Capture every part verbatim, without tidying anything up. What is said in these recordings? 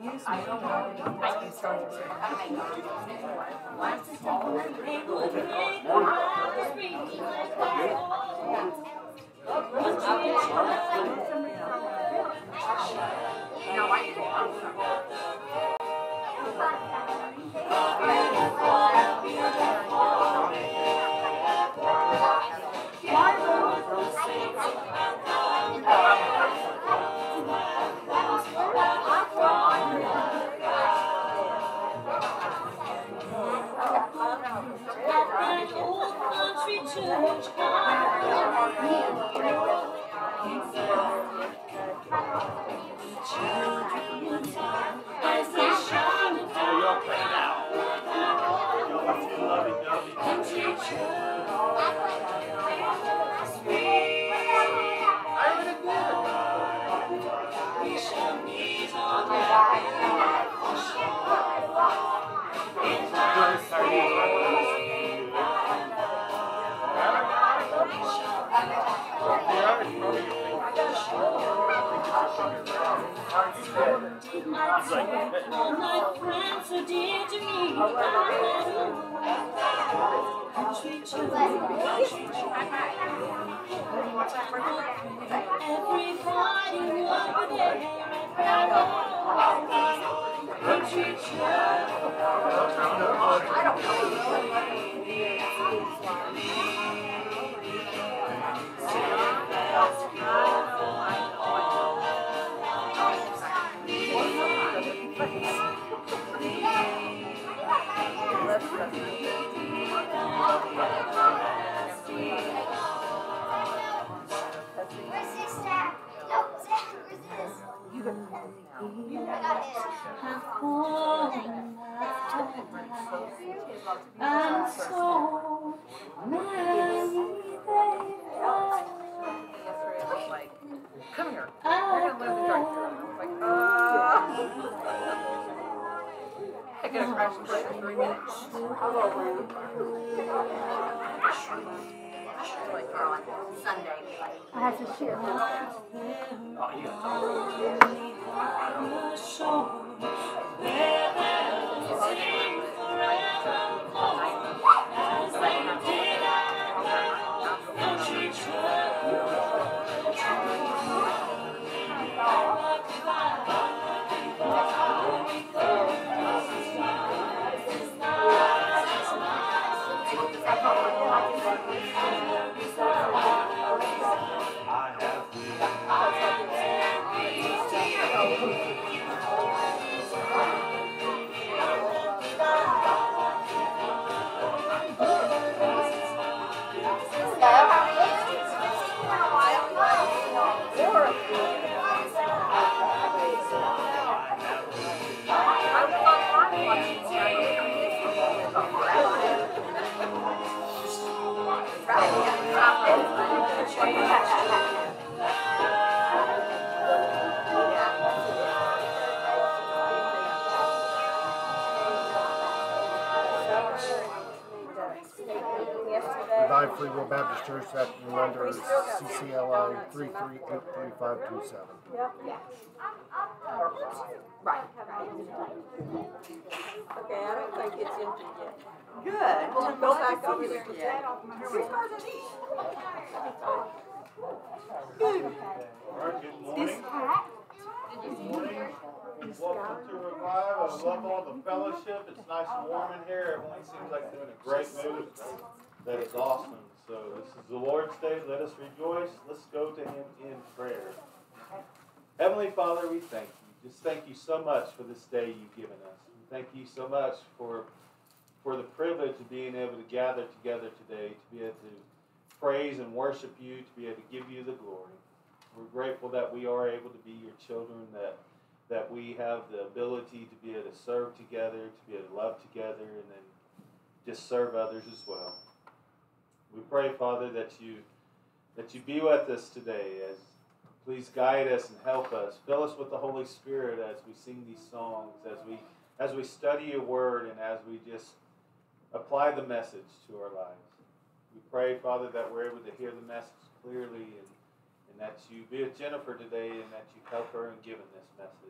All my friends so dear to me. Treat you, everybody over there. Treat you. I'm so naive. Come here. I We're going to live the drive through. I was like, uh. I could have crashed for like three minutes. Like, or on Sunday. I have to share. Oh, Revive Free Will Baptist Church, that number is C C L I three three eight three five two seven. Right. Okay, I don't think it's empty yet. Good. We'll go back over there. Yeah. Good. This hat. Welcome to Revive. I love all the fellowship. It's nice and warm in here. Everyone seems like they're in a great mood. That is awesome. So this is the Lord's Day. Let us rejoice. Let's go to Him in prayer. Heavenly Father, we thank you. Just thank you so much for this day you've given us. We thank you so much for, for the privilege of being able to gather together today, to be able to praise and worship you, to be able to give you the glory. We're grateful that we are able to be your children, that that we have the ability to be able to serve together, to be able to love together, and then just serve others as well. We pray, Father, that you that you be with us today. As please guide us and help us. Fill us with the Holy Spirit as we sing these songs, as we as we study your word, and as we just apply the message to our lives. We pray, Father, that we're able to hear the message clearly, and, and that you be with Jennifer today, and that you help her in giving this message.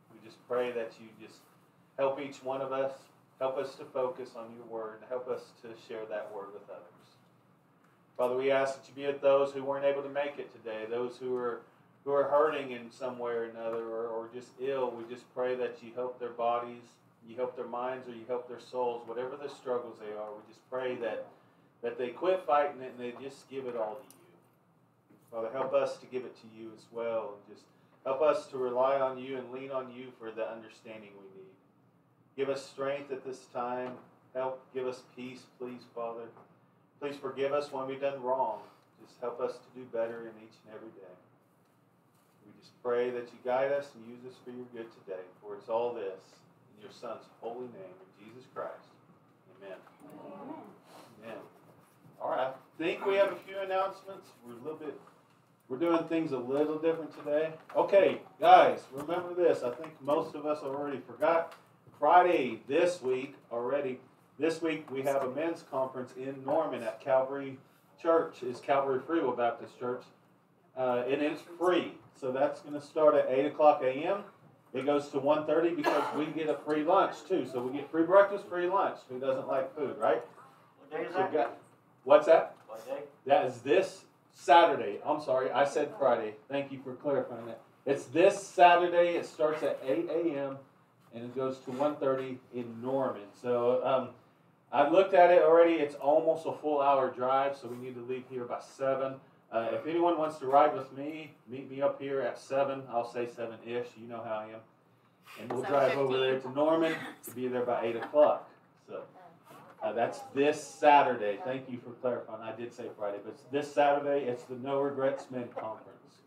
We just pray that you just help each one of us, help us to focus on your word, and help us to share that word with others. Father, we ask that you be with those who weren't able to make it today, those who are who are hurting in some way or another, or, or just ill. We just pray that you help their bodies, you help their minds, or you help their souls, whatever the struggles they are. We just pray that, that they quit fighting it and they just give it all to you. Father, help us to give it to you as well, and just help us to rely on you and lean on you for the understanding we need. Give us strength at this time. Help give us peace, please, Father. Please forgive us when we've done wrong. Just help us to do better in each and every day. We just pray that you guide us and use us for your good today. For it's all this in your Son's holy name, in Jesus Christ. Amen. Amen. Amen. All right. I think we have a few announcements. We're a little bit, we're doing things a little different today. Okay, guys, remember this. I think most of us already forgot. Friday this week already. This week we have a men's conference in Norman at Calvary Church. It's Calvary Free Will Baptist Church. Uh, and it's free. So that's going to start at eight o'clock a m It goes to one thirty because we get a free lunch too. So we get free breakfast, free lunch. Who doesn't like food, right? What day is So that? got, what's that? What day? That is this Saturday. I'm sorry, I said Friday. Thank you for clarifying that. It's this Saturday. It starts at eight a m and it goes to one thirty in Norman. So um, I've looked at it already. It's almost a full hour drive, so we need to leave here by seven. Uh, if anyone wants to ride with me, meet me up here at seven. I'll say seven-ish. You know how I am. And we'll drive over there to Norman to be there by eight o'clock. So uh, that's this Saturday. Thank you for clarifying. I did say Friday, but it's this Saturday. It's the No Regrets Men Conference.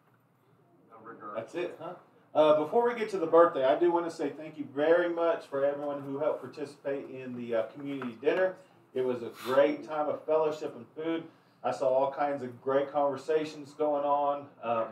No regret. That's it, huh? Uh, before we get to the birthday, I do want to say thank you very much for everyone who helped participate in the uh, community dinner. It was a great time of fellowship and food. I saw all kinds of great conversations going on. Um,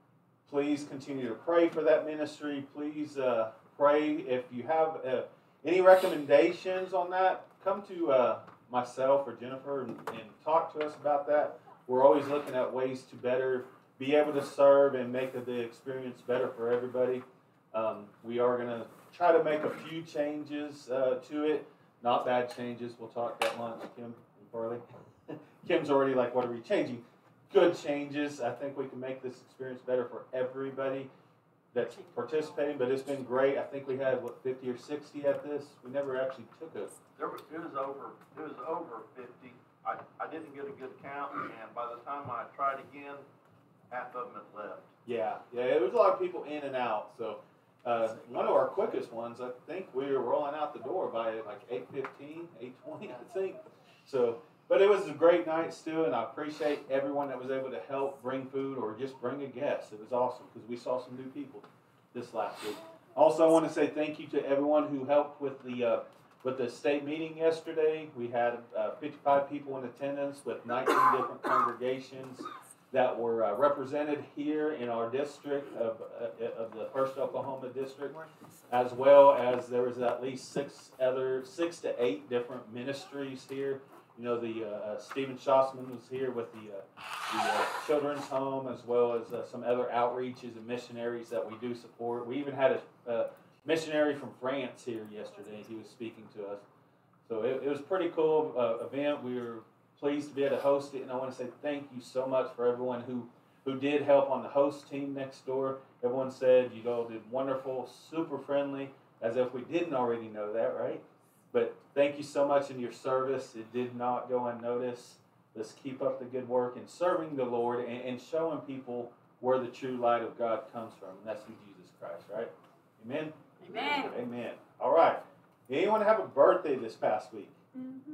please continue to pray for that ministry. Please uh, pray. If you have uh, any recommendations on that, come to uh, myself or Jennifer and, and talk to us about that. We're always looking at ways to better be able to serve and make the experience better for everybody. Um, we are going to try to make a few changes uh, to it. Not bad changes. We'll talk at lunch, Kim and Farley. Kim's already like, what are we changing? Good changes. I think we can make this experience better for everybody that's participating, but it's been great. I think we had, what, fifty or sixty at this? We never actually took a... There was, it was over, it was over fifty. I, I didn't get a good count, and by the time I tried again, half of them had left. Yeah, yeah, it was a lot of people in and out. So uh, one of our quickest ones, I think we were rolling out the door by like eight fifteen, eight twenty, I think. So, but it was a great night still, and I appreciate everyone that was able to help bring food or just bring a guest. It was awesome because we saw some new people this last week. Also, I want to say thank you to everyone who helped with the uh, with the state meeting yesterday. We had uh, fifty-five people in attendance with nineteen different congregations that were uh, represented here in our district of, uh, of the First Oklahoma District, as well as there was at least six other, six to eight different ministries here. You know, the uh, Stephen Shossman was here with the, uh, the uh, children's home, as well as uh, some other outreaches and missionaries that we do support. We even had a uh, missionary from France here yesterday. He was speaking to us. So it, it was a pretty cool uh, event. We were pleased to be able to host it, and I want to say thank you so much for everyone who, who did help on the host team next door. Everyone said you all did wonderful, super friendly, as if we didn't already know that, right? But thank you so much in your service. It did not go unnoticed. Let's keep up the good work in serving the Lord and, and showing people where the true light of God comes from, and that's through Jesus Christ, right? Amen? Amen. Amen. All right. Anyone have a birthday this past week? Mm-hmm.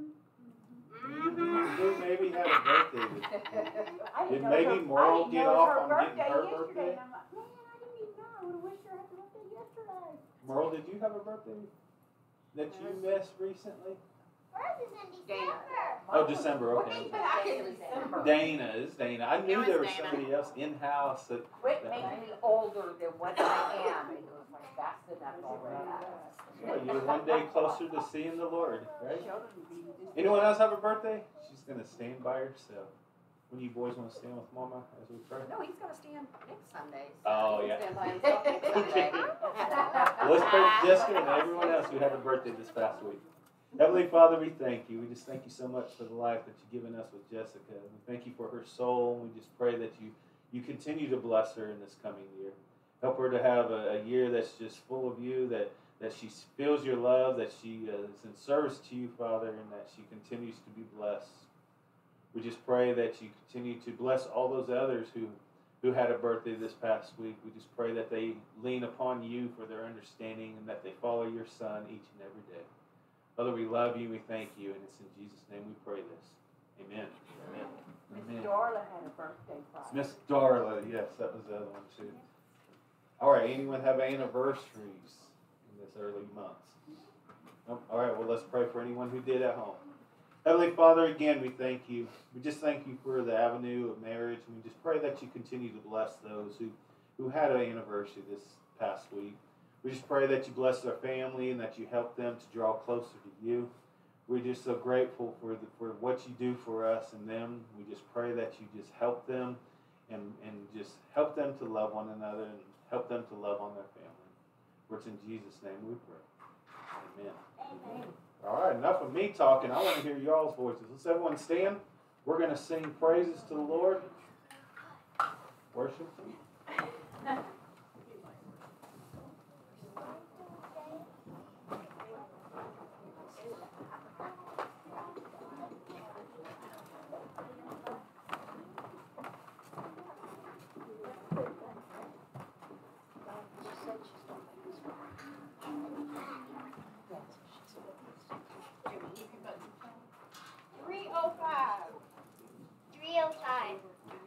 Who maybe had a birthday this I Did didn't know maybe her- Merle I didn't get know it was off her on getting birthday her yesterday, birthday? and I'm like, man, I didn't even know. I would have wished her happy birthday yesterday. Merle, did you have a birthday that you missed recently? Hers is in Dana. December. Oh, December, okay. Back in December. Dana is Dana. I knew was there was Dana. somebody else in-house that... Quit making me older than what I am. It was like fast enough already. Well, you're one day closer to seeing the Lord, right? Children be just- Anyone else have a birthday? She's going to stand by herself. When you boys want to stand with Mama as we pray? No, he's gonna stand next Sunday. So Oh, he yeah. can stand by himself next Sunday. Well, let's pray for Jessica and everyone else who had a birthday this past week. Heavenly Father, we thank you. We just thank you so much for the life that you've given us with Jessica. We thank you for her soul. We just pray that you, you continue to bless her in this coming year. Help her to have a, a year that's just full of you, that, that she feels your love, that she uh, is in service to you, Father, and that she continues to be blessed. We just pray that you continue to bless all those others who, who had a birthday this past week. We just pray that they lean upon you for their understanding and that they follow your Son each and every day. Father, we love you, we thank you, and it's in Jesus' name we pray this. Amen. Amen. Miss Darla had a birthday Friday. Miss Darla, yes, that was the other one too. All right, anyone have anniversaries in this early months? Nope. All right, well, let's pray for anyone who did at home. Heavenly Father, again, we thank you. We just thank you for the avenue of marriage, and we just pray that you continue to bless those who, who had an anniversary this past week. We just pray that you bless their family and that you help them to draw closer to you. We're just so grateful for the, for what you do for us and them. We just pray that you just help them and, and just help them to love one another and help them to love on their family. For it's in Jesus' name we pray. Amen. Amen. All right, enough of me talking. I want to hear y'all's voices. Let's everyone stand. We're going to sing praises to the Lord. Worship Him. Three oh five. three oh five.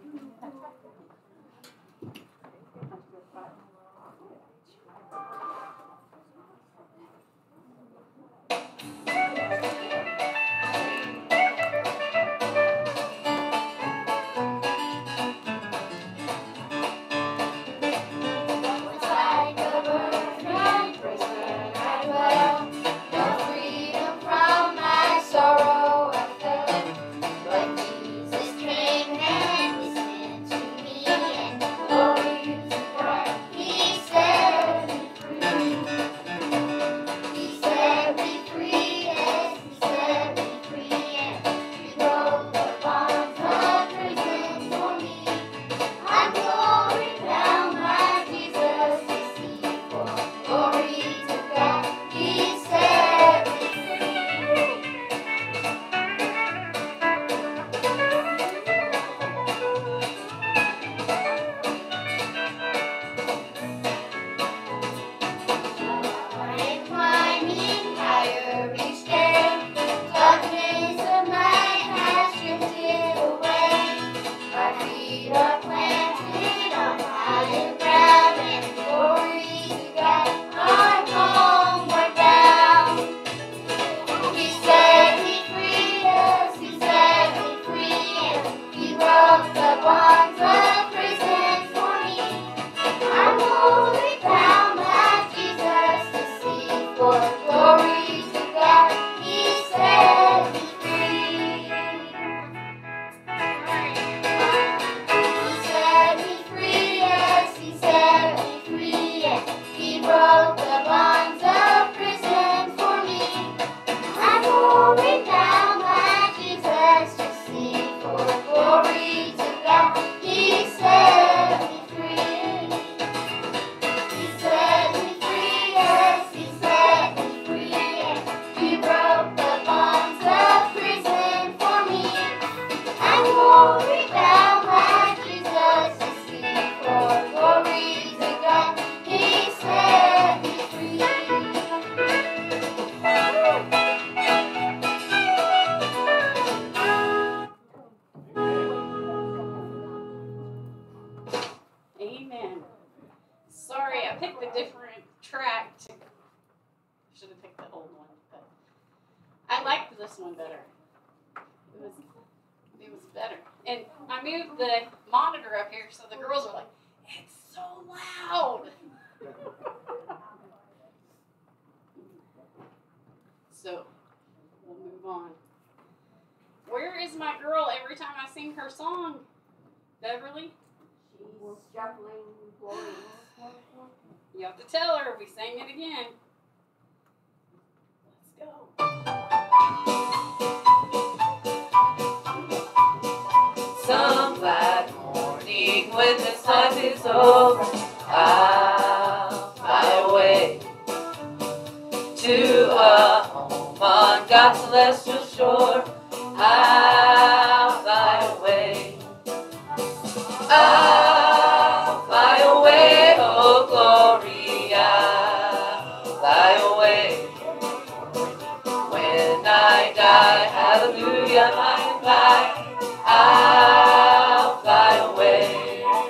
Like a bird from prison I dwell, no freedom from my sorrow I felt. But Jesus came and listened to me, and glory to God, He set me free. He set me free, yes, He set me free, and He broke the bonds of prison for me. I'm glory bound by Jesus to see, for glory to God, He set me free. I'm climbing higher each day, darkness of night has drifted away. My feet are planted on higher ground, and glory to God, I'm homeward bound. He set me free, yes, He set me free, and He broke the bonds of prison for me. I'm wholly bound by Jesus to see, for glory to God, He set me free. He set me free, yes, He set me free, and He broke the bonds of prison for me. I'm wholly bound by Jesus to see, for glory to God, He set me free. He set me free, yes, He set me free, and He broke the bonds of prison for me. I'm wholly bound by Jesus to see, for glory to God, He set me free. Amen. Sorry, I picked a different track. To, should have picked the old one, but I liked this one better. It was, it was better. And I moved the monitor up here, so the girls are like, "It's so loud." So we'll move on. Where is my girl every time I sing her song? Beverly? She's juggling boys. You have to tell her we sang it again. Let's go. Some black morning when this life is over, I'll fly away to a home on God's celestial shore. I'll fly away. I'll fly away, oh glory, I'll fly away. When I die, hallelujah, by and by, I'll fly away.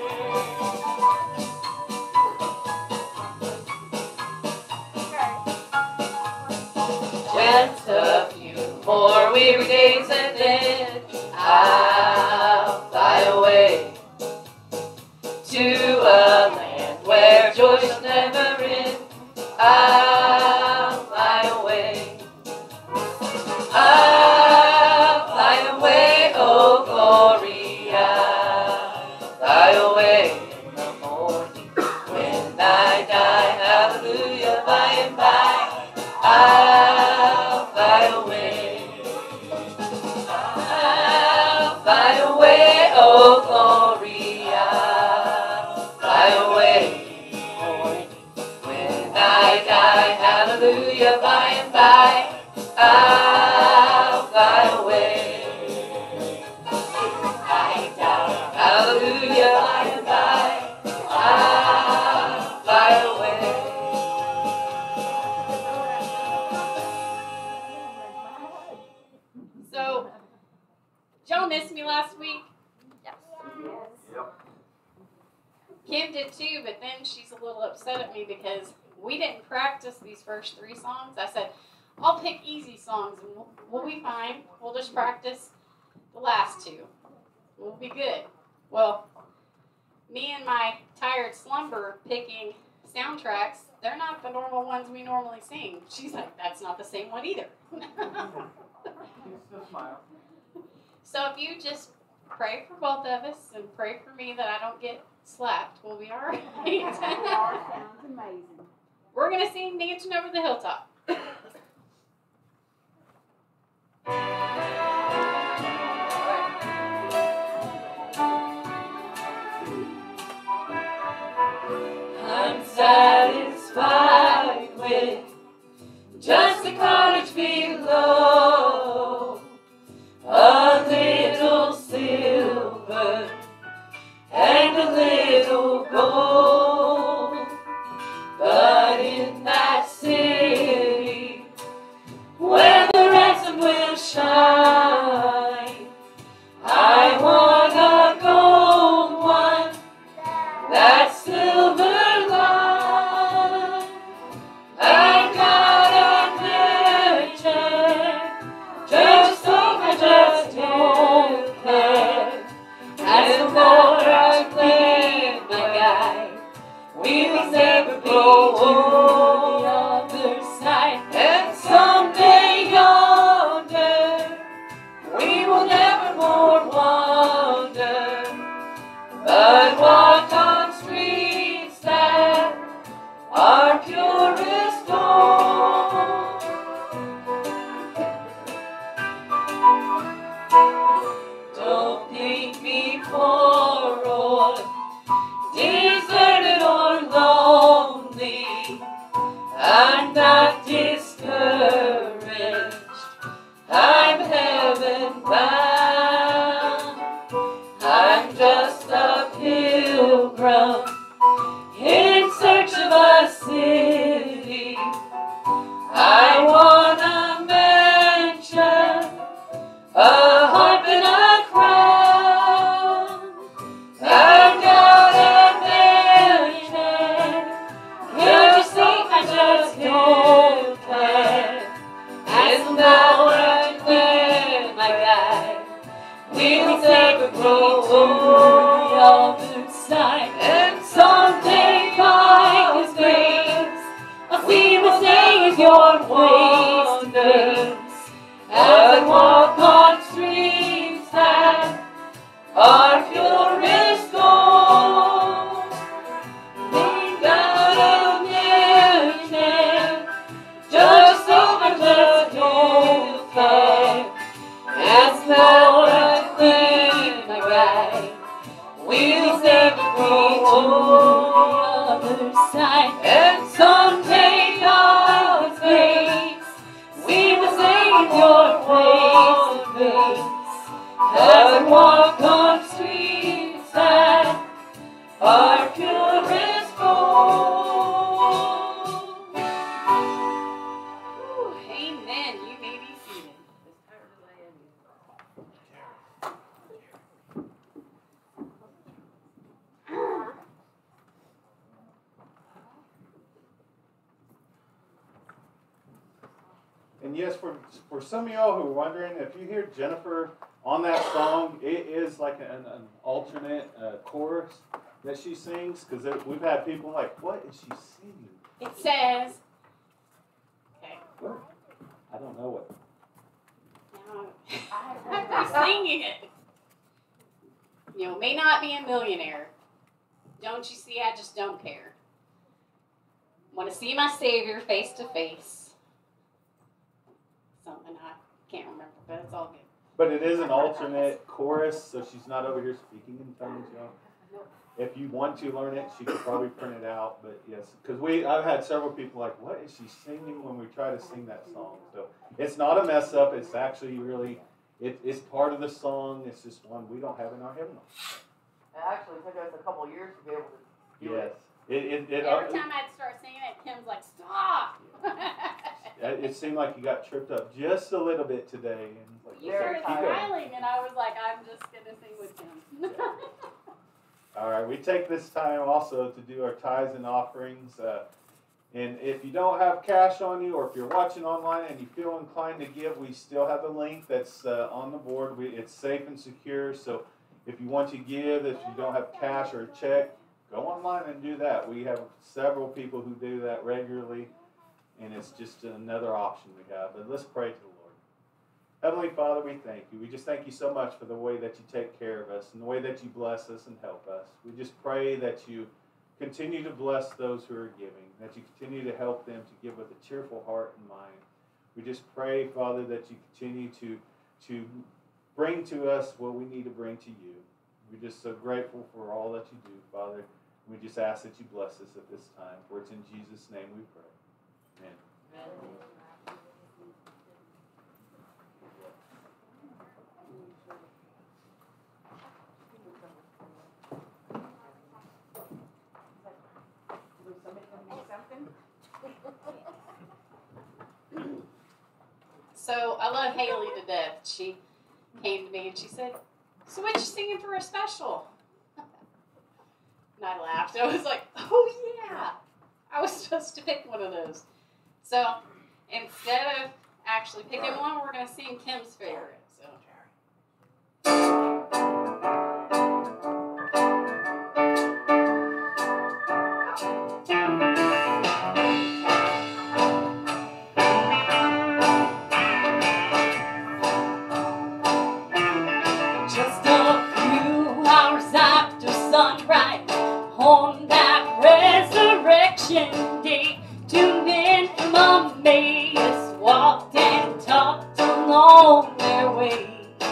Just a few more weary days and then I'll fly away to a land where joy shall never end. I'll fly away. I'll fly away, oh glory, I'll fly away in the morning. When I die, hallelujah, by and by, I'll fly away. I'll fly away, oh glory, I'll fly away. When I die, hallelujah, by and by, I'll fly away. I die, hallelujah, by and by, I'll fly away. So, Joe missed me last week. Yep. Kim did too, but then she's a little upset at me because we didn't practice these first three songs. I said, I'll pick easy songs and we'll, we'll be fine. We'll just practice the last two. We'll be good. Well, me and my tired slumber picking soundtracks, they're not the normal ones we normally sing. She's like, that's not the same one either. So if you just pray for both of us and pray for me that I don't get slapped, we'll be all right. Sounds amazing. We're going to sing Dancing Over the Hilltop. I'm satisfied with just a cottage below, a little silver and a little gold. But in that city where the ransom will shine, I want a gold one, that silver line. I got a merchant, just hope I just don't care. As the more I play my guy, we will never be to the other side. And someday yonder, we will never more wander, but walk on streets that are purest gold. Don't think me poor or deserted or lonely. I'm not discouraged, I'm heaven bound. I'm just a pilgrim in search of a city. I want a mansion, a harp and a crown. I've got a mansion, you just think I just don't care. As the more I play my guy, we will never grow to the other side. And someday by His grace, we will stay in your ways to face. As I walk on streets purest gold. Made out of miracle, just over the gold fire. As Lord clean my guide, we'll never go to the other side. And someday, God's grace, we will sing your face to face. As we walk on streets that are purest gold. Ooh, amen. You may be seated. And yes, for for some of y'all who are wondering, if you hear Jennifer on that song, it is like an, an alternate uh, chorus that she sings, because we've had people like, what is she singing? It says, okay, I don't know what. now I'm singing it. You know, may not be a millionaire. Don't you see? I just don't care. Want to see my Savior face to face. Something I can't remember, but it's all good. But it is an alternate chorus, so she's not over here speaking in tongues, y'all. If you want to learn it, she could probably print it out. But yes, because we, I've had several people like, what is she singing when we try to sing that song? So it's not a mess up. It's actually really, it, it's part of the song. It's just one we don't have in our hymnal. It actually took us a couple of years to be able to do Yes. it. It, it, it, Every time I'd start singing it, Kim's like, stop! it, it seemed like you got tripped up just a little bit today. And like, You Very started keep going. smiling, and I was like, I'm just going to sing with Kim. All right, we take this time also to do our tithes and offerings. Uh, and if you don't have cash on you, or if you're watching online and you feel inclined to give, we still have the link that's uh, on the board. We, it's safe and secure. So if you want to give, if you don't have cash or a check, go online and do that. We have several people who do that regularly, and it's just another option we have. But let's pray to the Lord. Heavenly Father, we thank you. We just thank you so much for the way that you take care of us and the way that you bless us and help us. We just pray that you continue to bless those who are giving, that you continue to help them to give with a cheerful heart and mind. We just pray, Father, that you continue to, to bring to us what we need to bring to you. We're just so grateful for all that you do, Father. We just ask that you bless us at this time. For it's in Jesus' name we pray. Amen. Amen. So I love Haley to death. She came to me and she said, so what you singing for a special? And I laughed. I was like, oh yeah, I was supposed to pick one of those. So instead of actually picking one, we're going to sing Kim's favorite. So. Just a few hours after sunrise, on that resurrection day, two men from Emmaus walked and talked along their way.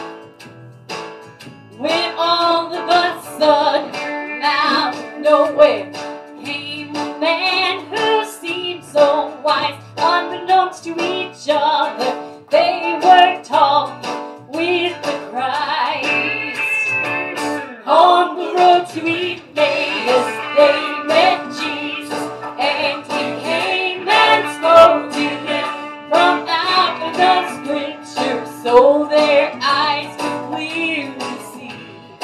When all of a sudden, out of nowhere, came a man who seemed so wise. Unbeknownst to each other, they were talking with the Christ. On the road to Emmaus, they met Jesus, and he came and spoke to them from out of the scriptures, so their eyes could clearly see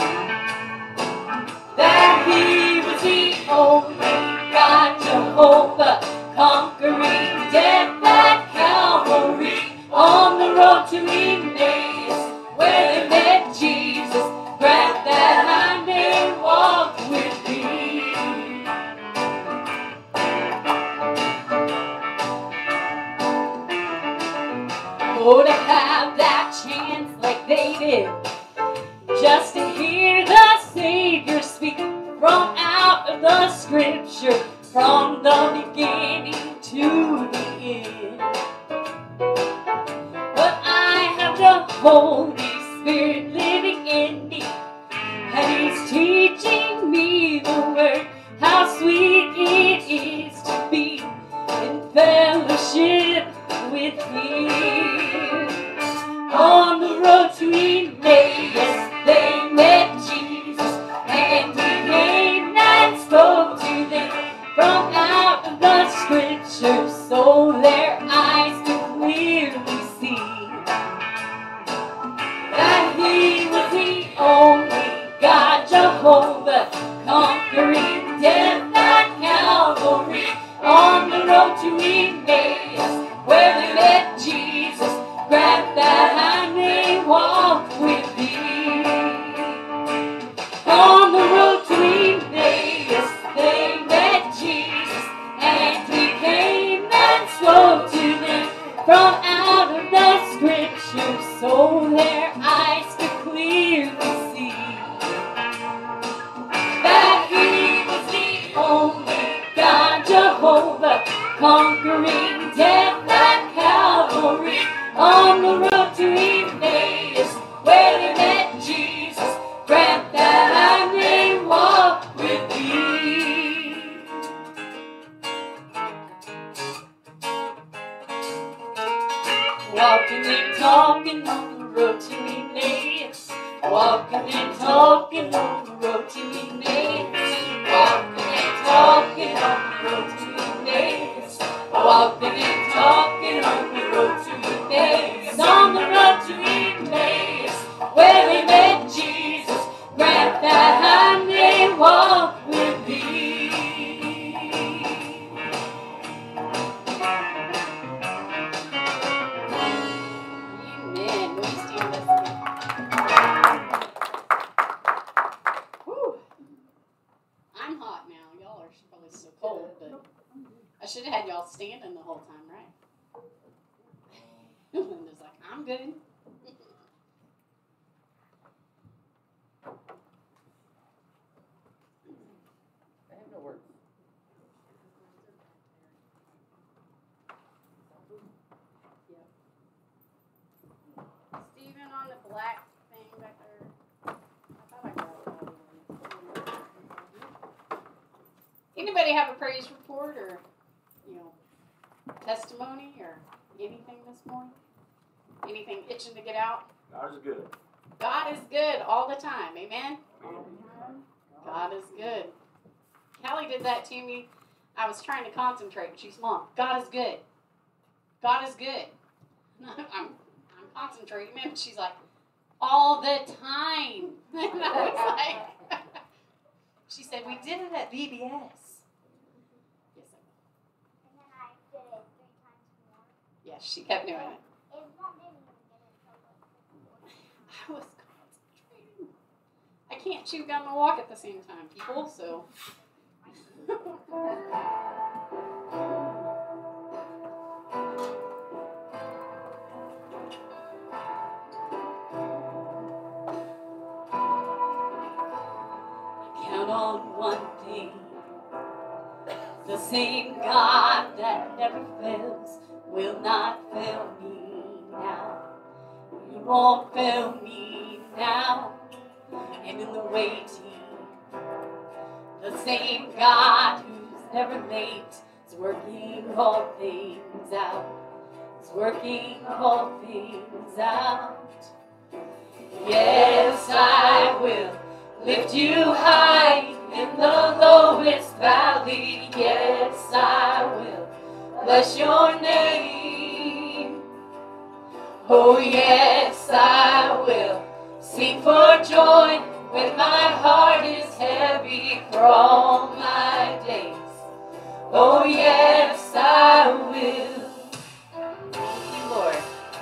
that he was the only God, Jehovah, conquering death at Calvary. On the road to Emmaus, where they met Jesus, grant that I may walk with thee. Oh, to have that chance like they did, just to hear the conquering death at Calvary, on the road to Emmaus, where they met Jesus. Grant that I may walk with thee. Walking and talking on the road to Emmaus. Walking and talking on the road to Emmaus. Walking and talking on the road to Emmaus. Walking and talking on the road to Emmaus. On the road to Emmaus, where they met Jesus. Grant that I may walk with thee. Amen. Will you stand with me? Whew. I'm hot now. Y'all are probably so cold, but I should have had y'all standing the whole time, right? Linda's like, I'm good. I have no words. Steven on the black thing back there. I thought I grabbed all of them. Anybody have a praise report or, you know, testimony or anything this morning? Anything itching to get out? God is good. God is good all the time. Amen? God is good. Callie did that to me. I was trying to concentrate. She's, Mom, God is good. God is good. I'm, I'm concentrating. And she's like, all the time. And I was like, she said, we did it at V B S. Yes, I And then I did it three times more. Yes, she kept doing it. It won't didn't even get it until like I was concentrating. I can't chew gum and walk at the same time, people, so. Count on one thing. The same God that never fails will not fail me now. He won't fail me now. And in the waiting, the same God who's never late is working all things out. Is working all things out. Yes, I will lift you high in the lowest valley. Yes, I will bless your name. Oh, yes, I will sing for joy when my heart is heavy for all my days. Oh, yes, I will. Thank you, Lord.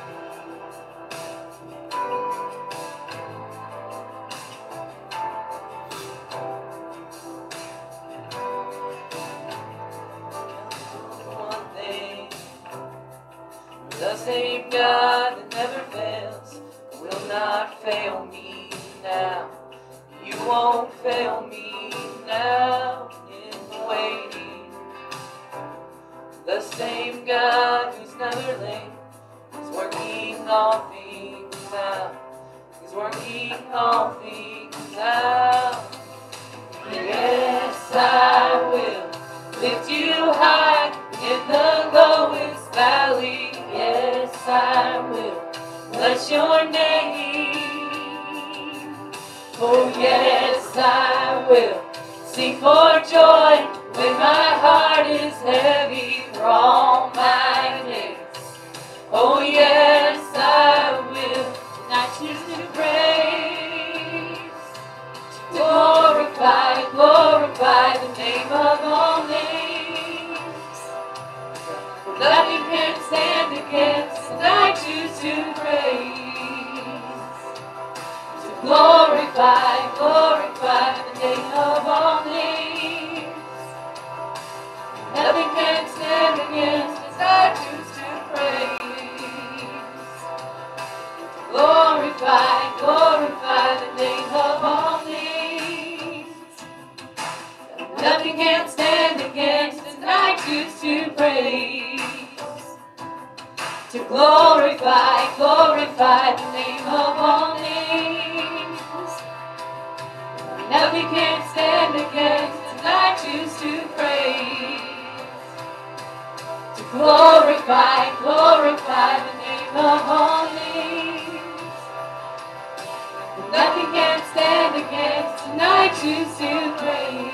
One thing, the same God that never fails will not fail me now. You won't fail me now in waiting. The same God who's never late is working all things out. He's working all things out. Yes, I will lift you high in the lowest valley. Yes, I will bless your name. Oh, yes, I will sing for joy when my heart is heavy for all my days. Oh, yes, I will. And I choose to praise, to glorify, glorify the name of all names. Nothing can stand against, and I choose to praise, to glorify, glorify the name of all names. Nothing can stand against, as I choose to praise, to glorify, glorify the name of all names. Nothing can stand against, as I choose to choose to praise, to glorify, glorify the name of all names. Nothing can stand against, and I choose to praise, to glorify, glorify the name of all names. Nothing can stand against, and I choose to praise.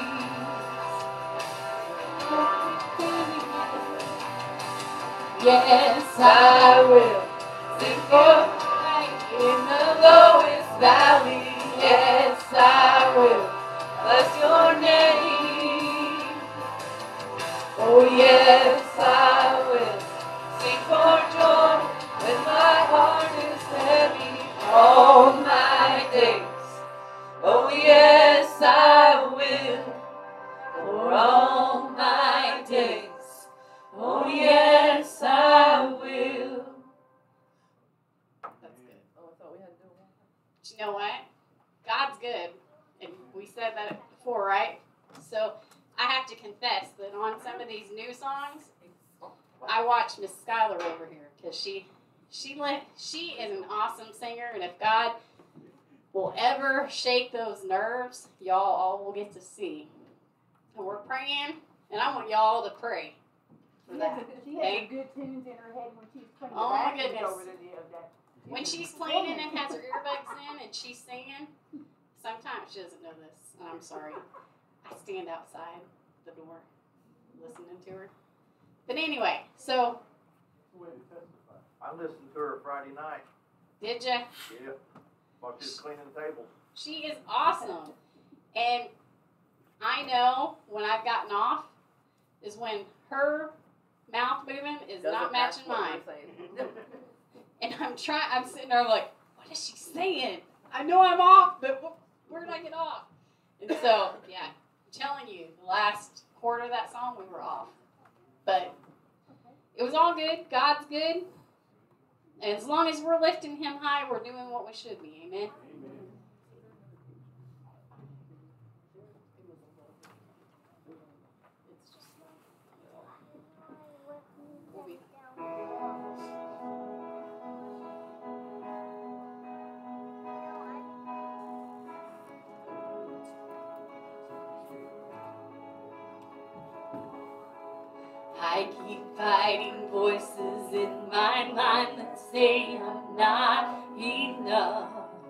Yes, I will sing for in the lowest valley. Yes, I will bless your name. Oh, yes, I will sing for joy when my heart is heavy all my days. Oh, yes, I will for all my days. Oh, yes, I will. That's good. Oh, I thought we had to do one. But you know what? God's good. And we said that before, right? So I have to confess that on some of these new songs, I watch Miss Skylar over here because she, she, let, she is an awesome singer. And if God will ever shake those nerves, y'all all will get to see. And we're praying, and I want y'all to pray. She has, a, she has Okay. a good tunes in her head when she's playing Oh, the my racket goodness. over there the other day. When she's cleaning and has her earbuds in and she's singing, sometimes she doesn't know this, and I'm sorry. I stand outside the door listening to her. But anyway, so I listened to her Friday night. did ya? Yeah. While she was cleaning tables. She is awesome. And I know when I've gotten off is when her mouth moving is not matching mine. And I'm trying, I'm sitting there like, what is she saying? I know I'm off, but wh- where did I get off? And so, yeah, I'm telling you, the last quarter of that song, we were off. But it was all good. God's good. And as long as we're lifting him high, we're doing what we should be. Amen. We'll be I keep fighting voices in my mind that say I'm not enough.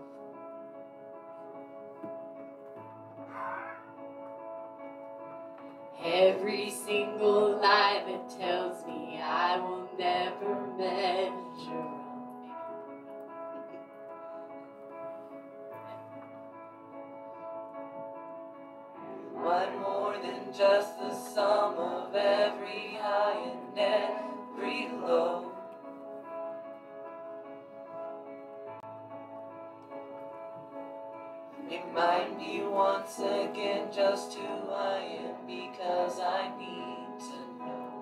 Every single lie that tells me I will never measure up. What more than just the sum of every high and every low? Remind me once again just who I am, because I need to know.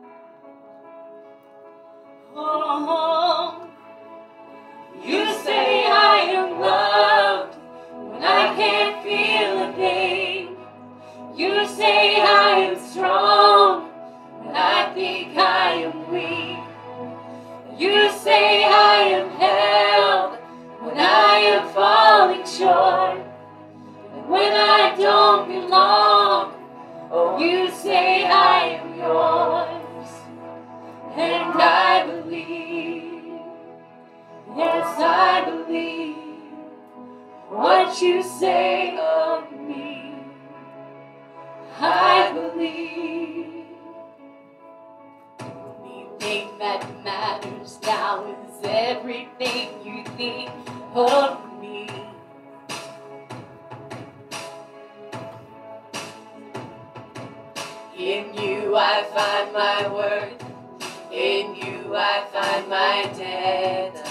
Oh, you say I am loved when I can't feel a thing. You say I am strong when I think I am weak. You say I am held when I am falling short. And when I don't belong, oh, you say I am yours. And I believe, yes, I believe what you say of me. I believe. The only thing that matters now is everything you think of me. In you I find my worth. In you I find my identity.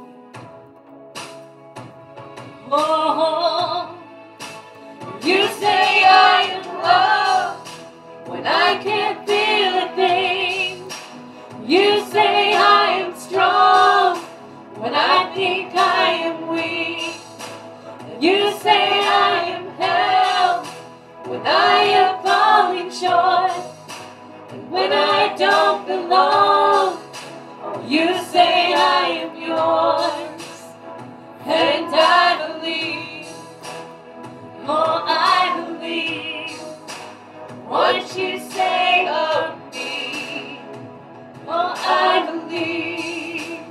Oh, you say I am loved when I can't feel a thing. You say I am strong when I think I am weak. You say I am held when I am falling short. And when when I don't belong. You say I am yours, and I believe, oh, I believe what you say of me. Oh, I believe.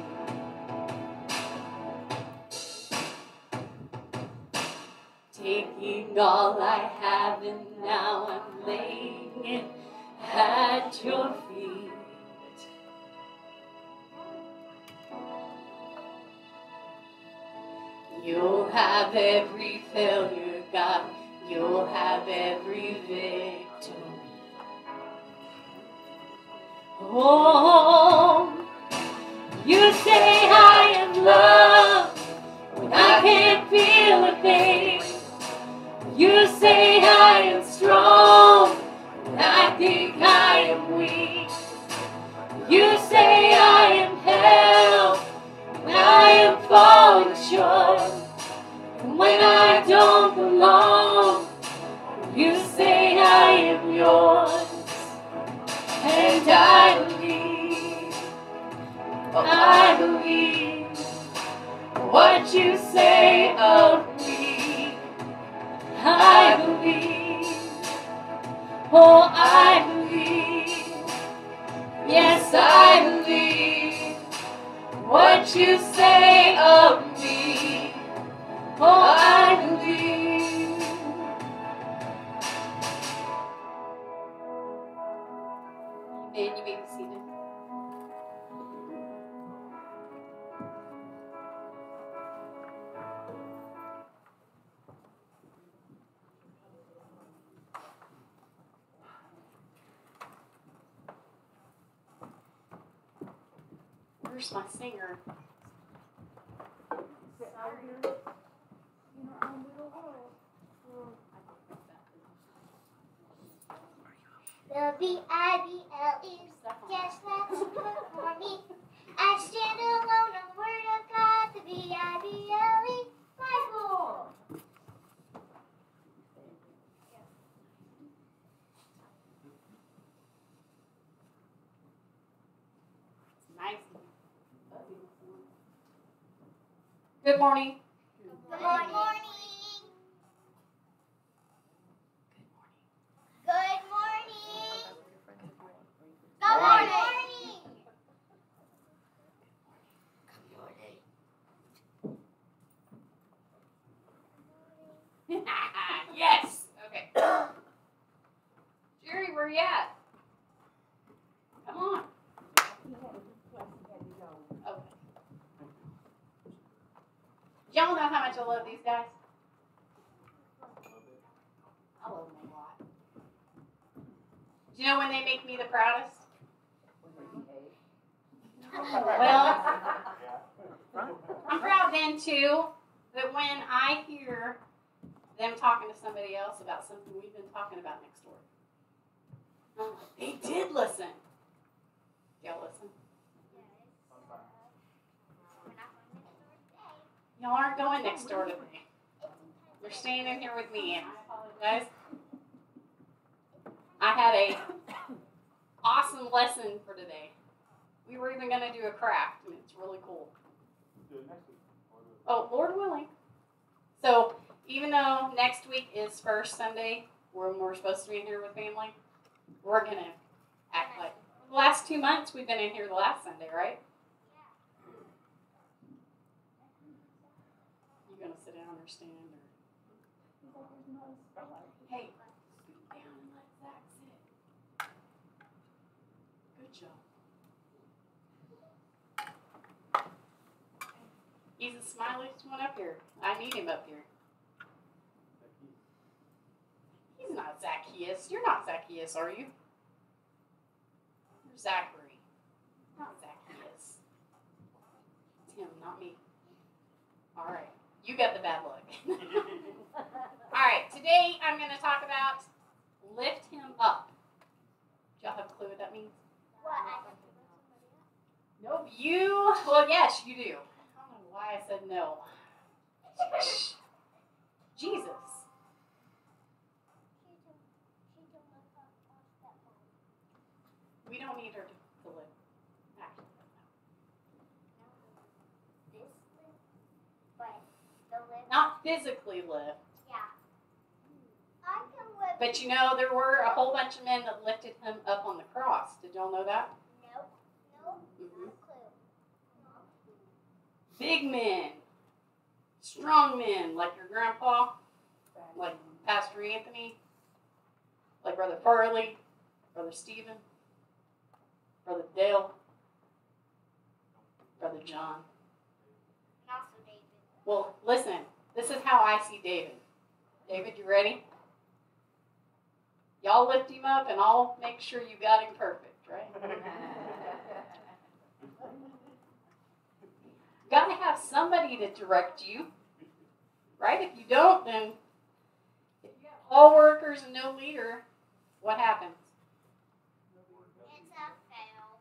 Taking all I have and now I'm laying it at your feet. You'll have every failure, God. You'll have every victory. Oh, you say I am loved when I can't feel a thing. You say I am strong when I think I am weak. You say I am held when I am falling short. And when I don't belong, you say I am yours. And I believe, I believe what you say of me. I believe, oh, I believe, yes, I believe what you say of me. Oh, I believe. And you may be seated. Where's my singer? The B I B L E, yes, that's good for me. I stand alone on the word of God, the B I B L E, Bible. Nice. Good morning. Good morning. Good morning. Good morning. Yes. Okay. Jerry, where you at? Come on. Okay. Y'all know how much I love these guys? I love them a lot. Do you know when they make me the proudest? Well, I'm proud then too, but when I hear them talking to somebody else about something we've been talking about next door, I'm like, they did listen. Y'all listen? Y'all aren't going next door to me. You're staying in here with me, and I apologize. I had a awesome lesson for today. We were even going to do a craft, and it's really cool. Oh, Lord willing. So, even though next week is first Sunday, when we're supposed to be in here with family, we're going to act like the last two months we've been in here the last Sunday, right? You going to sit down or stand? Or... Hey, scoot down and let Zach sit. Good job. He's the smiliest one up here. I need him up here. He's not Zacchaeus. You're not Zacchaeus, are you? You're Zachary. Not Zacchaeus. It's him, not me. All right. You got the bad luck. All right. Today I'm going to talk about lift him up. Do y'all have a clue what that means? What? Nope. You, well, yes, you do. I don't know why I said no. Jesus. don't need her to, to live. Actually, This lip, but the lip. no. Not physically live. Yeah. I can live. But you know, there were a whole bunch of men that lifted him up on the cross. Did y'all know that? Nope. Nope. Mm-hmm. No clue. Big men, strong men, like your grandpa, like Pastor Anthony, like Brother Farley, Brother Stephen, Brother Dale, Brother John. And also David. Well, listen, this is how I see David. David, you ready? Y'all lift him up and I'll make sure you got him perfect, right? Gotta have somebody to direct you, right? If you don't, then if you have all workers and no leader, what happens? It's a fail.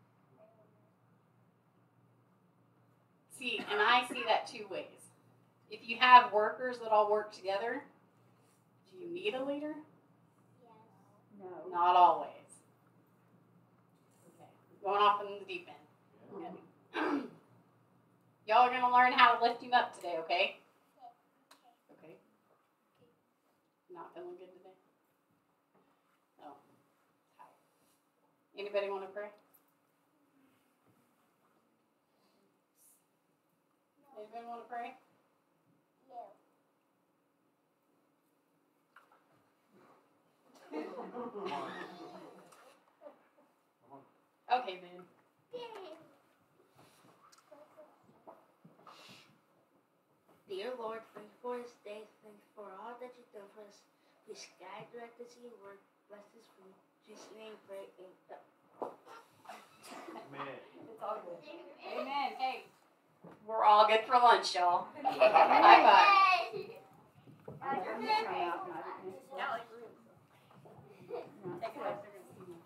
See, and I see that two ways. If you have workers that all work together, do you need a leader? Yes. No. Not always. Okay, going off in the deep end. Okay. Y'all are going to learn how to lift him up today, okay? Okay. Not feeling good today? No. Tired. Anybody want to pray? Anybody want to pray? Okay, then. Dear Lord, thank you for this day. Thank you for all that you've done for us. Please guide, direct us in your word. Bless this food. Jesus' name, pray. Amen. It's all good. Amen. Hey, we're all good for lunch, y'all. High five. I'm just trying out and I didn't miss that. Take it back there.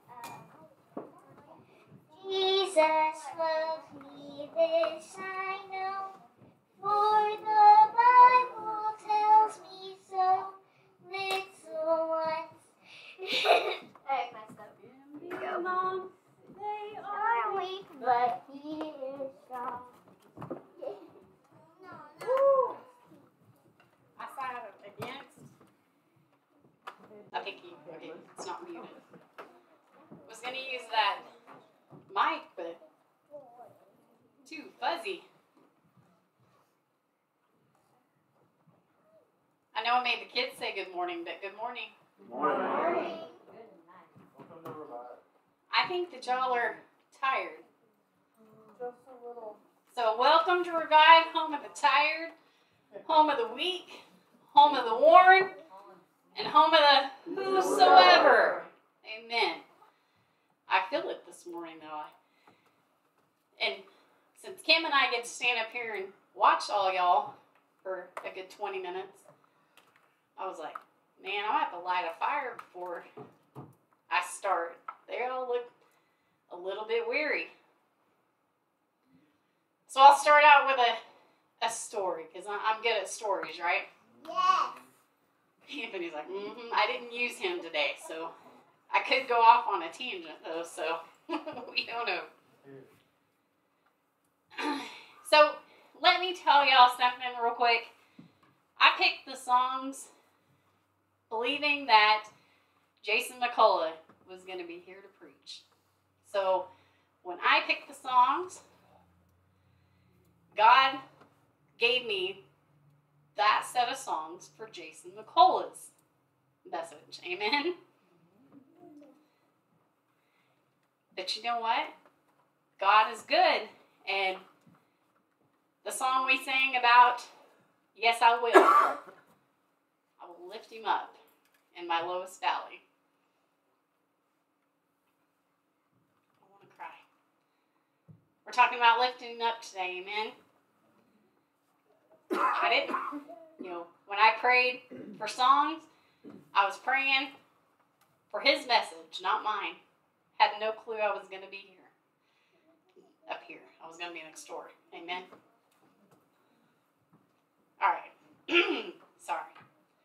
Jesus loves me, this I know, for the Bible tells me so. Little ones. I messed up. Mom, they Are weak, but he is strong. I side against. I think he, okay, it's not muted. Was going to use that mic, but too fuzzy. I know I made the kids say good morning, but good morning. Morning. I think that y'all are tired. Just a little. So welcome to Revive, home of the tired, home of the weak, home of the worn, and home of the whosoever. Amen. I feel it this morning, though. And since Kim and I get to stand up here and watch all y'all for a good twenty minutes, I was like, man, I'll have to light a fire before I start. They all look a little bit weary. So I'll start out with a, a story, because I'm good at stories, right? Yes. Anthony's like, mm-hmm, I didn't use him today, so I could go off on a tangent, though, so we don't know. So let me tell y'all something real quick. I picked the songs believing that Jason McCullough was going to be here to preach. So when I picked the songs, God gave me that set of songs for Jason McCullough's message. Amen? But you know what? God is good. And the song we sang about, yes, I will. I will lift him up in my lowest valley. I want to cry. We're talking about lifting him up today, amen? I didn't, you know, when I prayed for songs, I was praying for his message, not mine. Had no clue I was going to be here. Up here. I was going to be next door. Amen? All right. Sorry.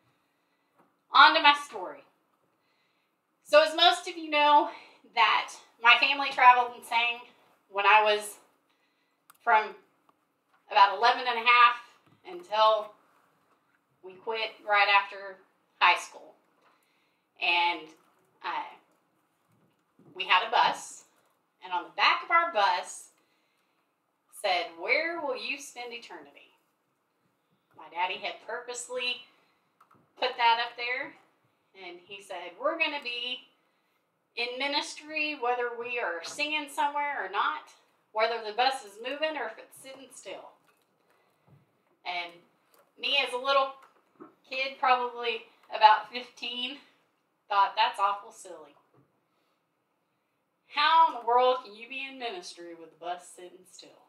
On to my story. So as most of you know, that my family traveled and sang when I was from about eleven and a half until we quit right after high school. And uh, we had a bus, and on the back of our bus said, "Where will you spend eternity?" My daddy had purposely put that up there, and he said, "We're going to be in ministry whether we are singing somewhere or not, whether the bus is moving or if it's sitting still." And me as a little kid, probably about fifteen, thought, that's awful silly. How in the world can you be in ministry with the bus sitting still?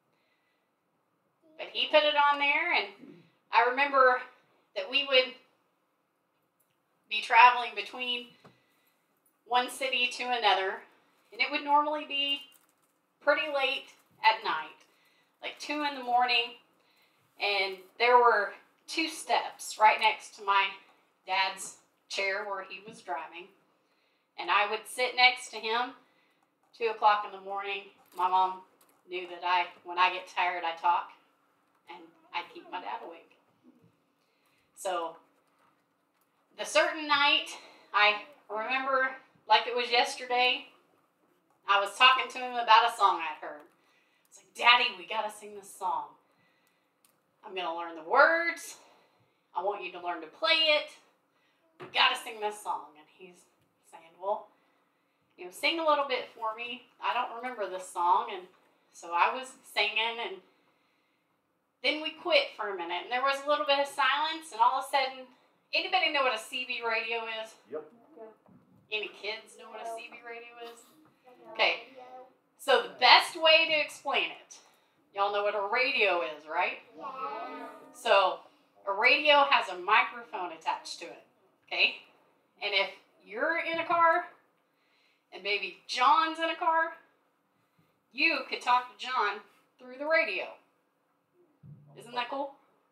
But he put it on there, and I remember that we would be traveling between one city to another, and it would normally be pretty late at night, like two in the morning, and there were two steps right next to my dad's chair where he was driving, and I would sit next to him. Two o'clock in the morning, my mom knew that I, when I get tired, I talk, and I'd keep my dad awake. So, the certain night, I remember like it was yesterday, I was talking to him about a song I'd heard. It's like, "Daddy, we gotta sing this song. I'm gonna learn the words. I want you to learn to play it. We gotta sing this song." And he's saying, "Well, you know, sing a little bit for me. I don't remember this song." And so I was singing, and then we quit for a minute, and there was a little bit of silence, and all of a sudden, anybody know what a C B radio is? Yep. Any kids know what a C B radio is? Okay, so the best way to explain it, y'all know what a radio is, right? So a radio has a microphone attached to it, okay? And if you're in a car, and maybe John's in a car, you could talk to John through the radio. Isn't that cool?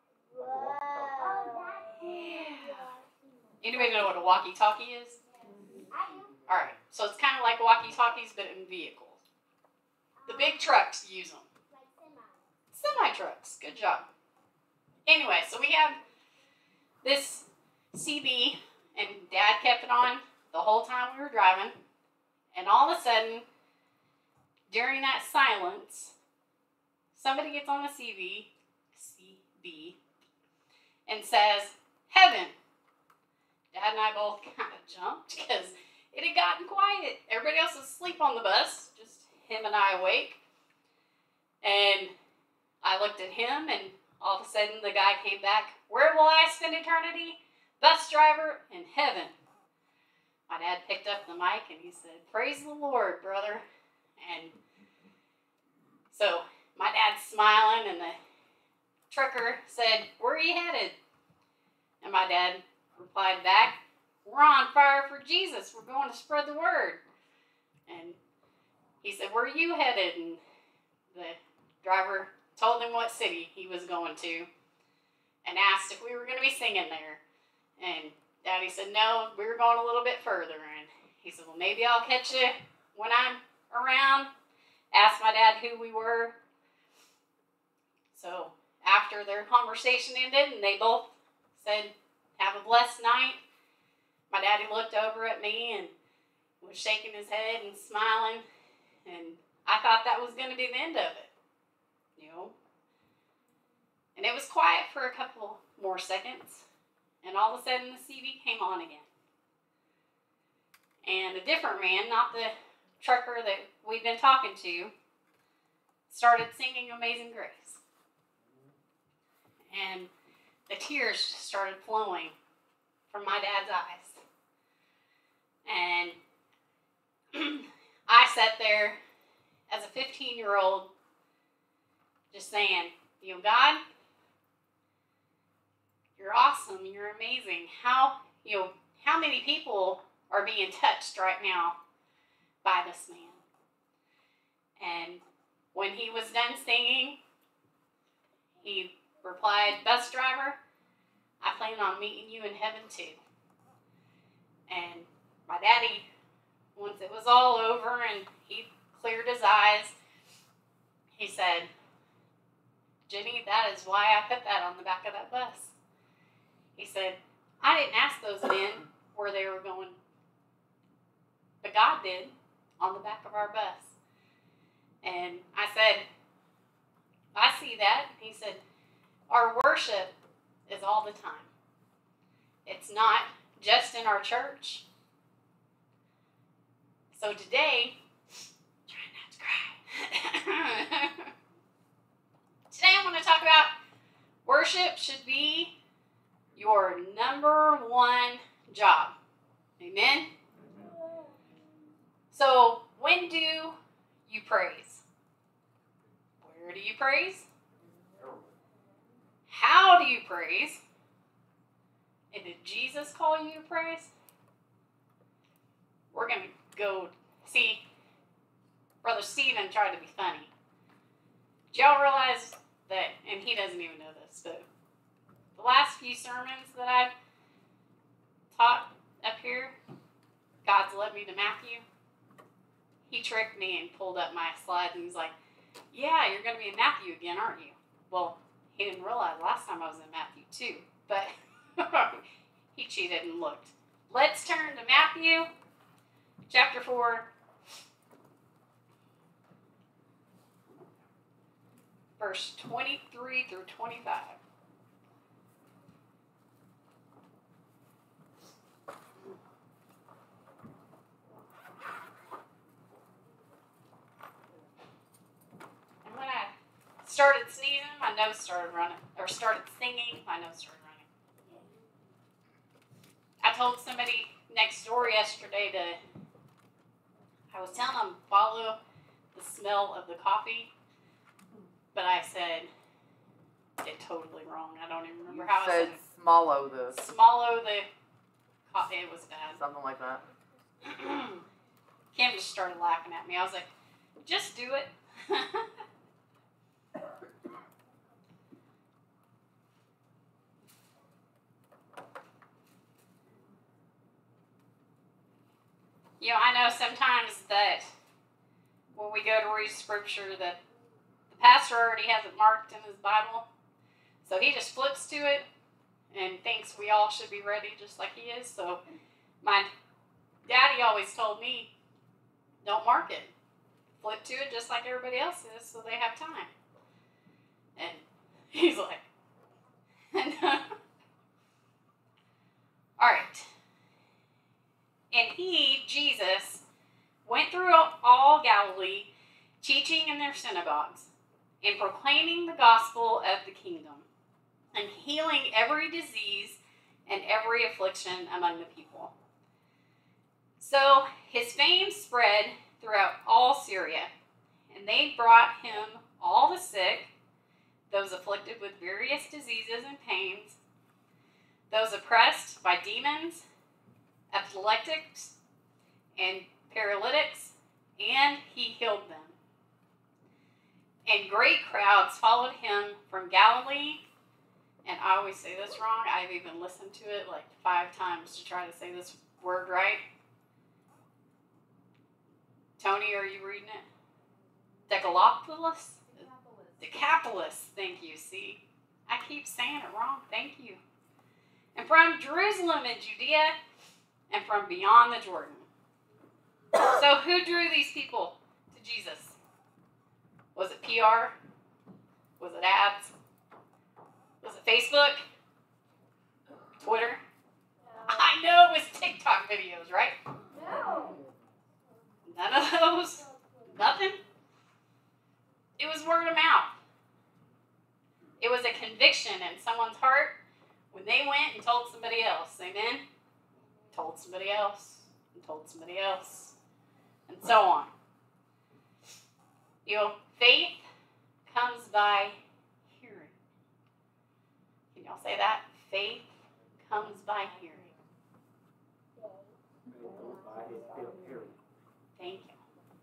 Yeah. Anybody know what a walkie-talkie is? Alright, so it's kind of like walkie-talkies, but in vehicles. The big trucks use them. Semi-trucks, good job. Anyway, so we have this C B, and Dad kept it on the whole time we were driving. And all of a sudden, during that silence, somebody gets on the C B, C B, and says, "Heaven." Dad and I both kind of jumped because it had gotten quiet. Everybody else was asleep on the bus, just him and I awake. And I looked at him, and all of a sudden the guy came back, "Where will I spend eternity? Bus driver in heaven." My dad picked up the mic and he said, "Praise the Lord, brother." And so my dad's smiling, and the trucker said, "Where are you headed?" And my dad replied back, "We're on fire for Jesus. We're going to spread the word." And he said, "Where are you headed?" And the driver told him what city he was going to and asked if we were going to be singing there. And Daddy said, "No, we were going a little bit further." And he said, "Well, maybe I'll catch you when I'm around." Asked my dad who we were. So after their conversation ended and they both said, "Have a blessed night," my daddy looked over at me and was shaking his head and smiling. And I thought that was going to be the end of it, you know. And it was quiet for a couple more seconds. And all of a sudden, the C V came on again. And a different man, not the trucker that we'd been talking to, started singing Amazing Grace. And the tears started flowing from my dad's eyes. And I sat there as a fifteen-year-old just saying, you know, "God, you're awesome, you're amazing. How, you know, how many people are being touched right now by this man?" And when he was done singing, he replied, "Bus driver, I plan on meeting you in heaven too." And my daddy once it was all over and he cleared his eyes, he said, Jenny, that is why I put that on the back of that bus. He said, I didn't ask those men where they were going, but God did on the back of our bus. And I said, I see that. He said, our worship is all the time. It's not just in our church. So today, try not to cry. Today I want to talk about worship should be your number one job. Amen? So, when do you praise? Where do you praise? How do you praise? And did Jesus call you to praise? We're going to go see. Brother Stephen tried to be funny. Did y'all realize that, and he doesn't even know this, but the last few sermons that I've taught up here, God's led me to Matthew. He tricked me and pulled up my slide and he's like, yeah, you're going to be in Matthew again, aren't you? Well, he didn't realize last time I was in Matthew too, but he cheated and looked. Let's turn to Matthew chapter four, verse twenty-three through twenty-five. And when I started sneezing, my nose started running, or started singing, my nose started running. I told somebody next door yesterday to, I was telling them follow the smell of the coffee, but I said it totally wrong. I don't even remember You how I said said it. swallow the Swallow the coffee. It was bad. something like that. Kim just started laughing at me. I was like, just do it. You know, I know sometimes that when we go to read scripture that the pastor already has it marked in his Bible. So he just flips to it and thinks we all should be ready just like he is. So my daddy always told me, don't mark it. Flip to it just like everybody else is so they have time. And he's like, all right. And he, Jesus, went through all Galilee, teaching in their synagogues, and proclaiming the gospel of the kingdom, and healing every disease and every affliction among the people. So his fame spread throughout all Syria, and they brought him all the sick, those afflicted with various diseases and pains, those oppressed by demons, epileptics, and paralytics, and he healed them. And great crowds followed him from Galilee, and I always say this wrong, I've even listened to it like five times to try to say this word right. Tony, are you reading it? Decapolis? Decapolis, thank you, see? I keep saying it wrong, thank you. And from Jerusalem and Judea, and from beyond the Jordan. So who drew these people to Jesus? Was it P R? Was it ads? Was it Facebook? Twitter? I know it was TikTok videos, right? No. None of those? Nothing? It was word of mouth. It was a conviction in someone's heart when they went and told somebody else. Amen? Told somebody else, and told somebody else, and so on. You know, faith comes by hearing. Can y'all say that? Faith comes by hearing. Thank you.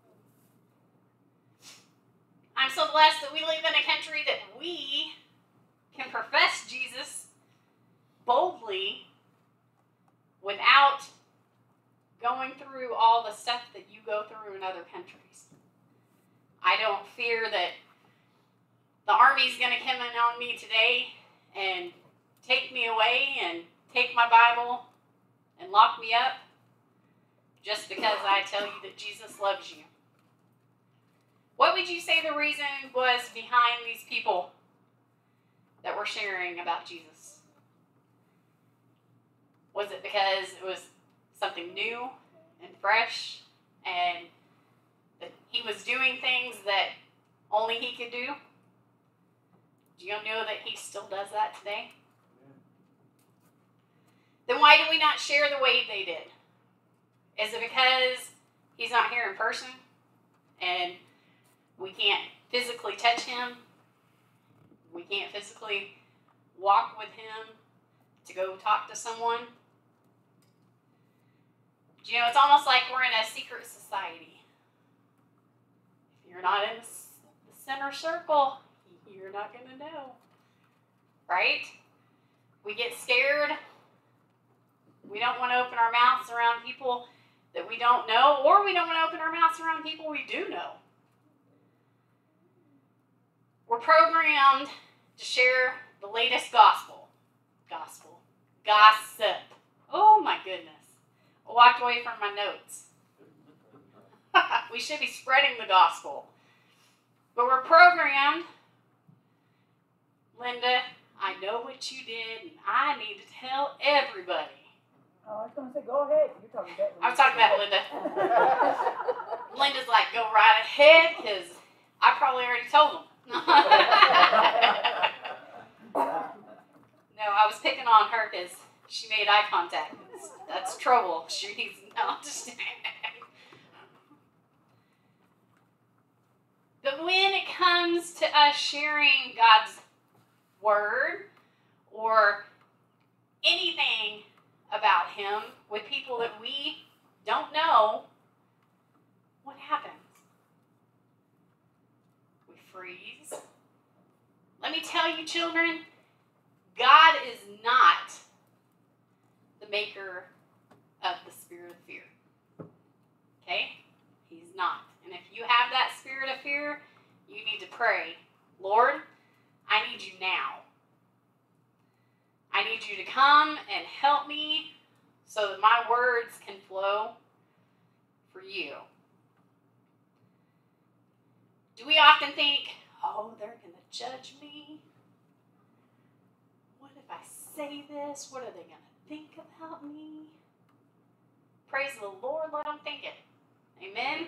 I'm so blessed that we live in a country that we can profess Jesus boldly without going going through all the stuff that you go through in other countries. I don't fear that the army's going to come in on me today and take me away and take my Bible and lock me up just because I tell you that Jesus loves you. What would you say the reason was behind these people that were sharing about Jesus? Was it because it was something new and fresh and that he was doing things that only he could do? Do you know that he still does that today? Then why do we not share the way they did? Is it because he's not here in person and we can't physically touch him? We can't physically walk with him to go talk to someone? You know, it's almost like we're in a secret society. If you're not in the center circle, you're not going to know. Right? We get scared. We don't want to open our mouths around people that we don't know, or we don't want to open our mouths around people we do know. We're programmed to share the latest gospel. Gospel. Gossip. Oh my goodness. I walked away from my notes. We should be spreading the gospel. But we're programmed, Linda, I know what you did, and I need to tell everybody. Oh, I was going to say, go ahead. You're talking about I was talking about Linda. Linda's like, go right ahead, because I probably already told them. No, I was picking on her because she made eye contact. That's trouble. She needs to understand. But when it comes to us sharing God's word or anything about him with people that we don't know, what happens? We freeze. Let me tell you, children, God is not the maker of the spirit of fear. Okay? He's not. And if you have that spirit of fear, you need to pray, Lord, I need you now. I need you to come and help me so that my words can flow for you. Do we often think, oh, they're going to judge me? What if I say this? What are they going to think about me? Praise the Lord, let them think it. Amen?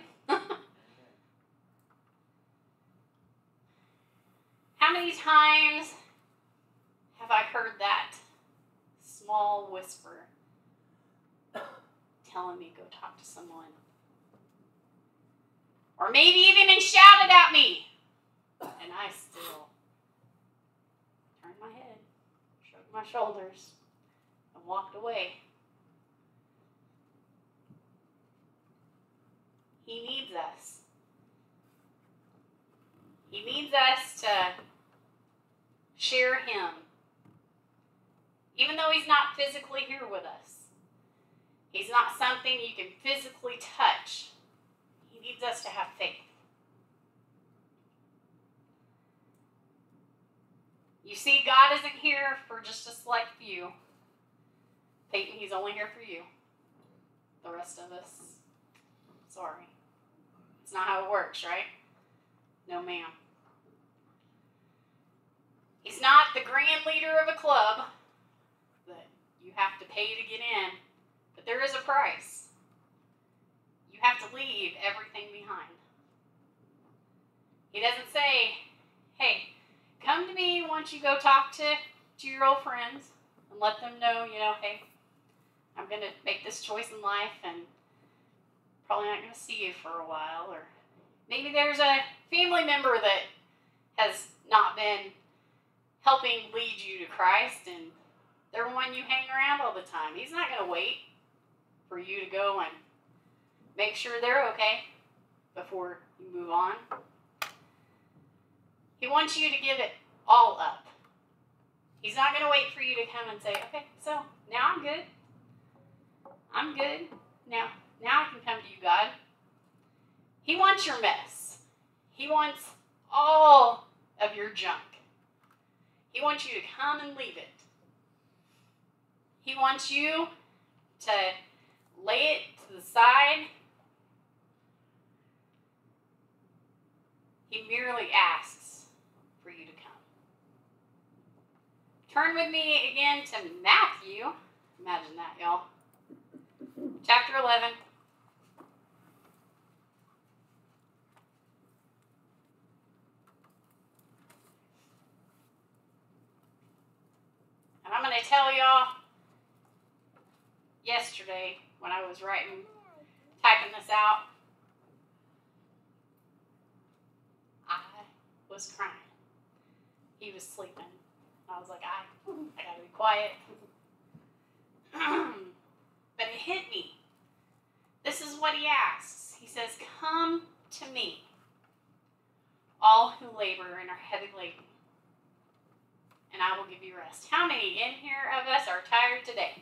How many times have I heard that small whisper telling me go talk to someone? Or maybe even and shouted at me. And I still turned my head, shrugged my shoulders, and walked away. He needs us. He needs us to share him. Even though he's not physically here with us. He's not something you can physically touch. He needs us to have faith. You see, God isn't here for just a select few. Peyton, he's only here for you. The rest of us, sorry. It's not how it works, right? No, ma'am. He's not the grand leader of a club that you have to pay to get in, but there is a price. You have to leave everything behind. He doesn't say, hey, come to me once you go talk to, to your old friends and let them know, you know, hey, I'm going to make this choice in life and probably not going to see you for a while. Or maybe there's a family member that has not been helping lead you to Christ and they're one you hang around all the time. He's not going to wait for you to go and make sure they're okay before you move on. He wants you to give it all up. He's not going to wait for you to come and say, okay, so now I'm good. I'm good. Now, now I can come to you, God. He wants your mess. He wants all of your junk. He wants you to come and leave it. He wants you to lay it to the side. He merely asks for you to come. Turn with me again to Matthew. Imagine that, y'all. Chapter eleven. And I'm going to tell y'all, yesterday when I was writing, typing this out, I was crying. He was sleeping. I was like, I, I got to be quiet. But it hit me. This is what he asks. He says, come to me, all who labor and are heavy laden, and I will give you rest. How many in here of us are tired today?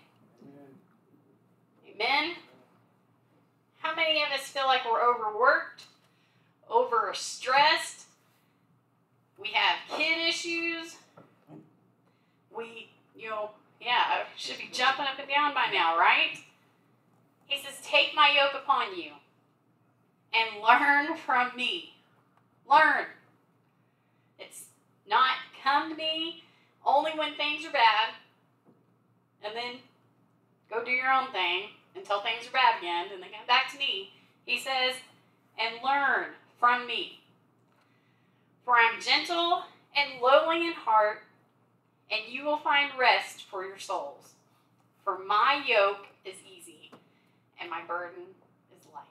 Amen? How many of us feel like we're overworked, overstressed? We have kid issues. We, you know, yeah, I should be jumping up and down by now, right? He says, take my yoke upon you and learn from me. Learn. It's not come to me only when things are bad and then go do your own thing until things are bad again and then come back to me. He says, and learn from me. For I am gentle and lowly in heart, and you will find rest for your souls. For my yoke is easy, and my burden is light.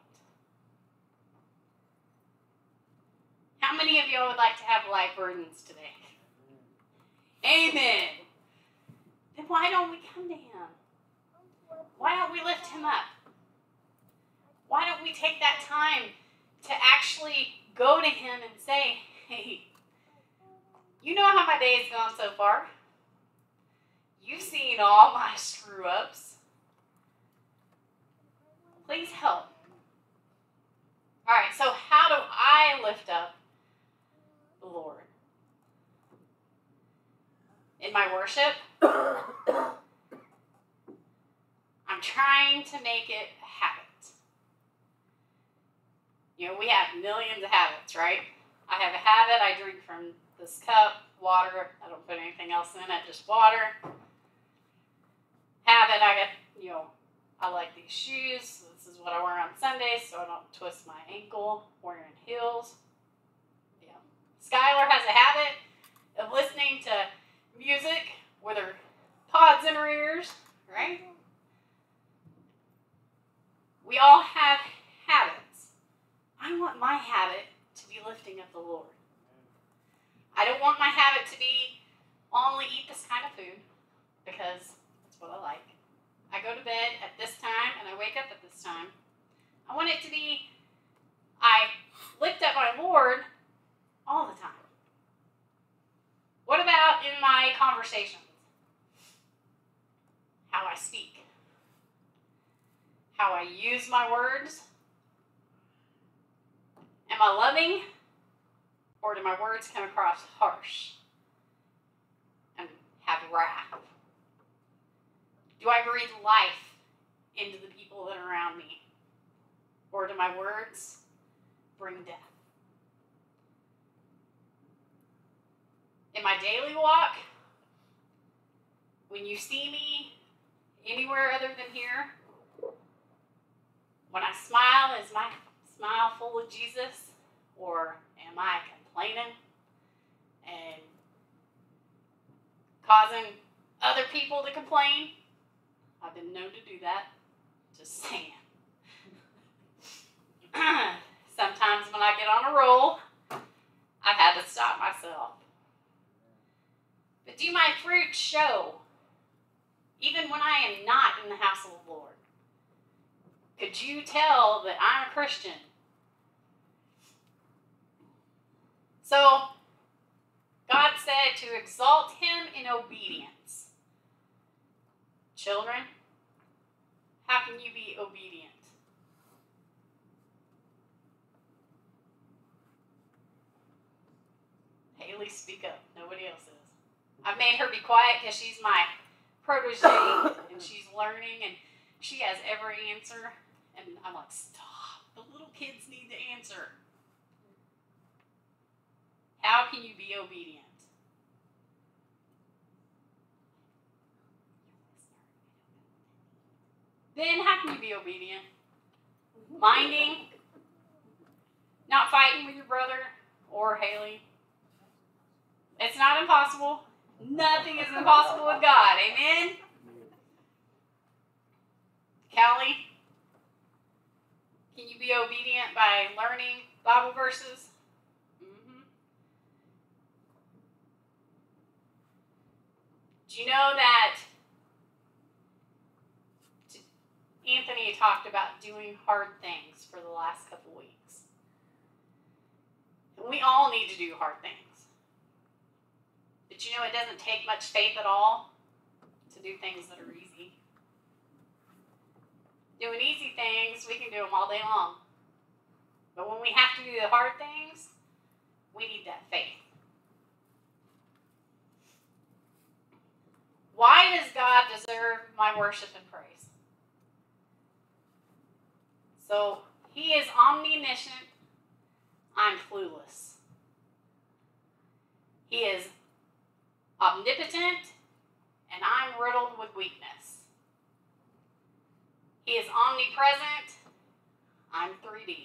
How many of y'all would like to have light burdens today? Amen. Then why don't we come to him? Why don't we lift him up? Why don't we take that time to actually go to him and say, hey, you know how my day has gone so far. You've seen all my screw-ups. Please help. All right, so how do I lift up the Lord? In my worship, I'm trying to make it a habit. You know, we have millions of habits, right? I have a habit. I drink from this cup, water. I don't put anything else in it, just water. Habit, I got, you know, I like these shoes. This is what I wear on Sundays so I don't twist my ankle wearing heels. Yeah. Skylar has a habit of listening to music with her pods in her ears, right? We all have habits. I want my habit to be lifting up the Lord. I don't want my habit to be only eat this kind of food because that's what I like. I go to bed at this time and I wake up at this time. I want it to be I lift up my Lord all the time. What about in my conversations? How I speak. How I use my words. Am I loving? Or do my words come across harsh and have wrath? Do I breathe life into the people that are around me? Or do my words bring death? In my daily walk, when you see me anywhere other than here, when I smile, is my smile full of Jesus? Or am I complaining and causing other people to complain? I've been known to do that. Just saying. Sometimes when I get on a roll, I've had to stop myself. But do my fruit show, even when I am not in the house of the Lord? Could you tell that I'm a Christian? So, God said to exalt him in obedience. Children, how can you be obedient? Haley, speak up. Nobody else is. I've made her be quiet because she's my protege and she's learning and she has every answer. And I'm like, stop. The little kids need to answer. How can you be obedient? Then how can you be obedient? Minding, not fighting with your brother or Haley. It's not impossible. Nothing is impossible with God. Amen? Callie, can you be obedient by learning Bible verses? Mm-hmm. Do you know that Anthony talked about doing hard things for the last couple weeks? And we all need to do hard things. But you know, it doesn't take much faith at all to do things that are easy. Doing easy things, we can do them all day long. But when we have to do the hard things, we need that faith. Why does God deserve my worship and praise? So, He is omniscient. I'm clueless. He is omnipotent, and I'm riddled with weakness. He is omnipresent. I'm three D.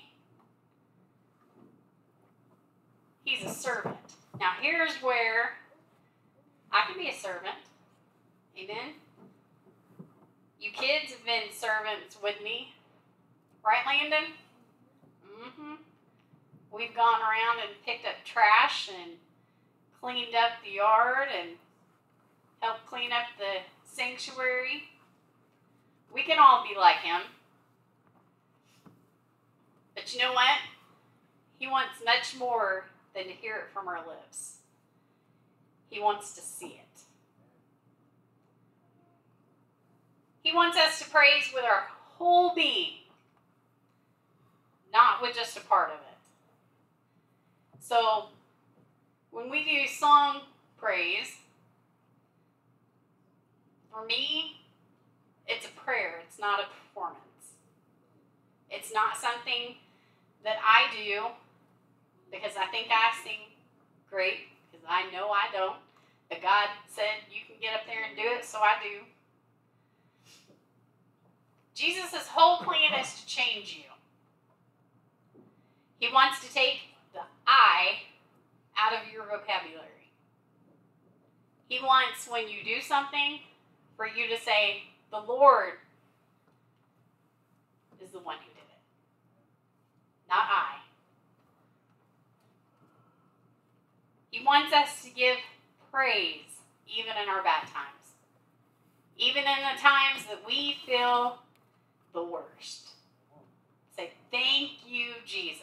He's a servant. Now, here's where I can be a servant. Amen? You kids have been servants with me. Right, Landon? Mm-hmm. We've gone around and picked up trash and cleaned up the yard and helped clean up the sanctuary. We can all be like him. But you know what? He wants much more than to hear it from our lips. He wants to see it. He wants us to praise with our whole being, not with just a part of it. So, when we do song praise, for me, it's a prayer. It's not a performance. It's not something that I do because I think I sing great, because I know I don't. But God said you can get up there and do it, so I do. Jesus' whole plan is to change you. He wants to take the I out of your vocabulary. He wants, when you do something, for you to say, the Lord is the one who did it, not I. He wants us to give praise even in our bad times. Even in the times that we feel the worst. Say, thank you, Jesus.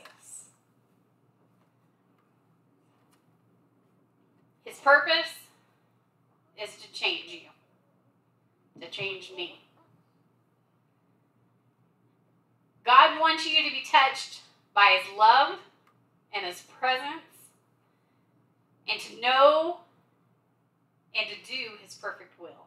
His purpose is to change you, to change me. God wants you to be touched by His love and His presence, and to know and to do His perfect will.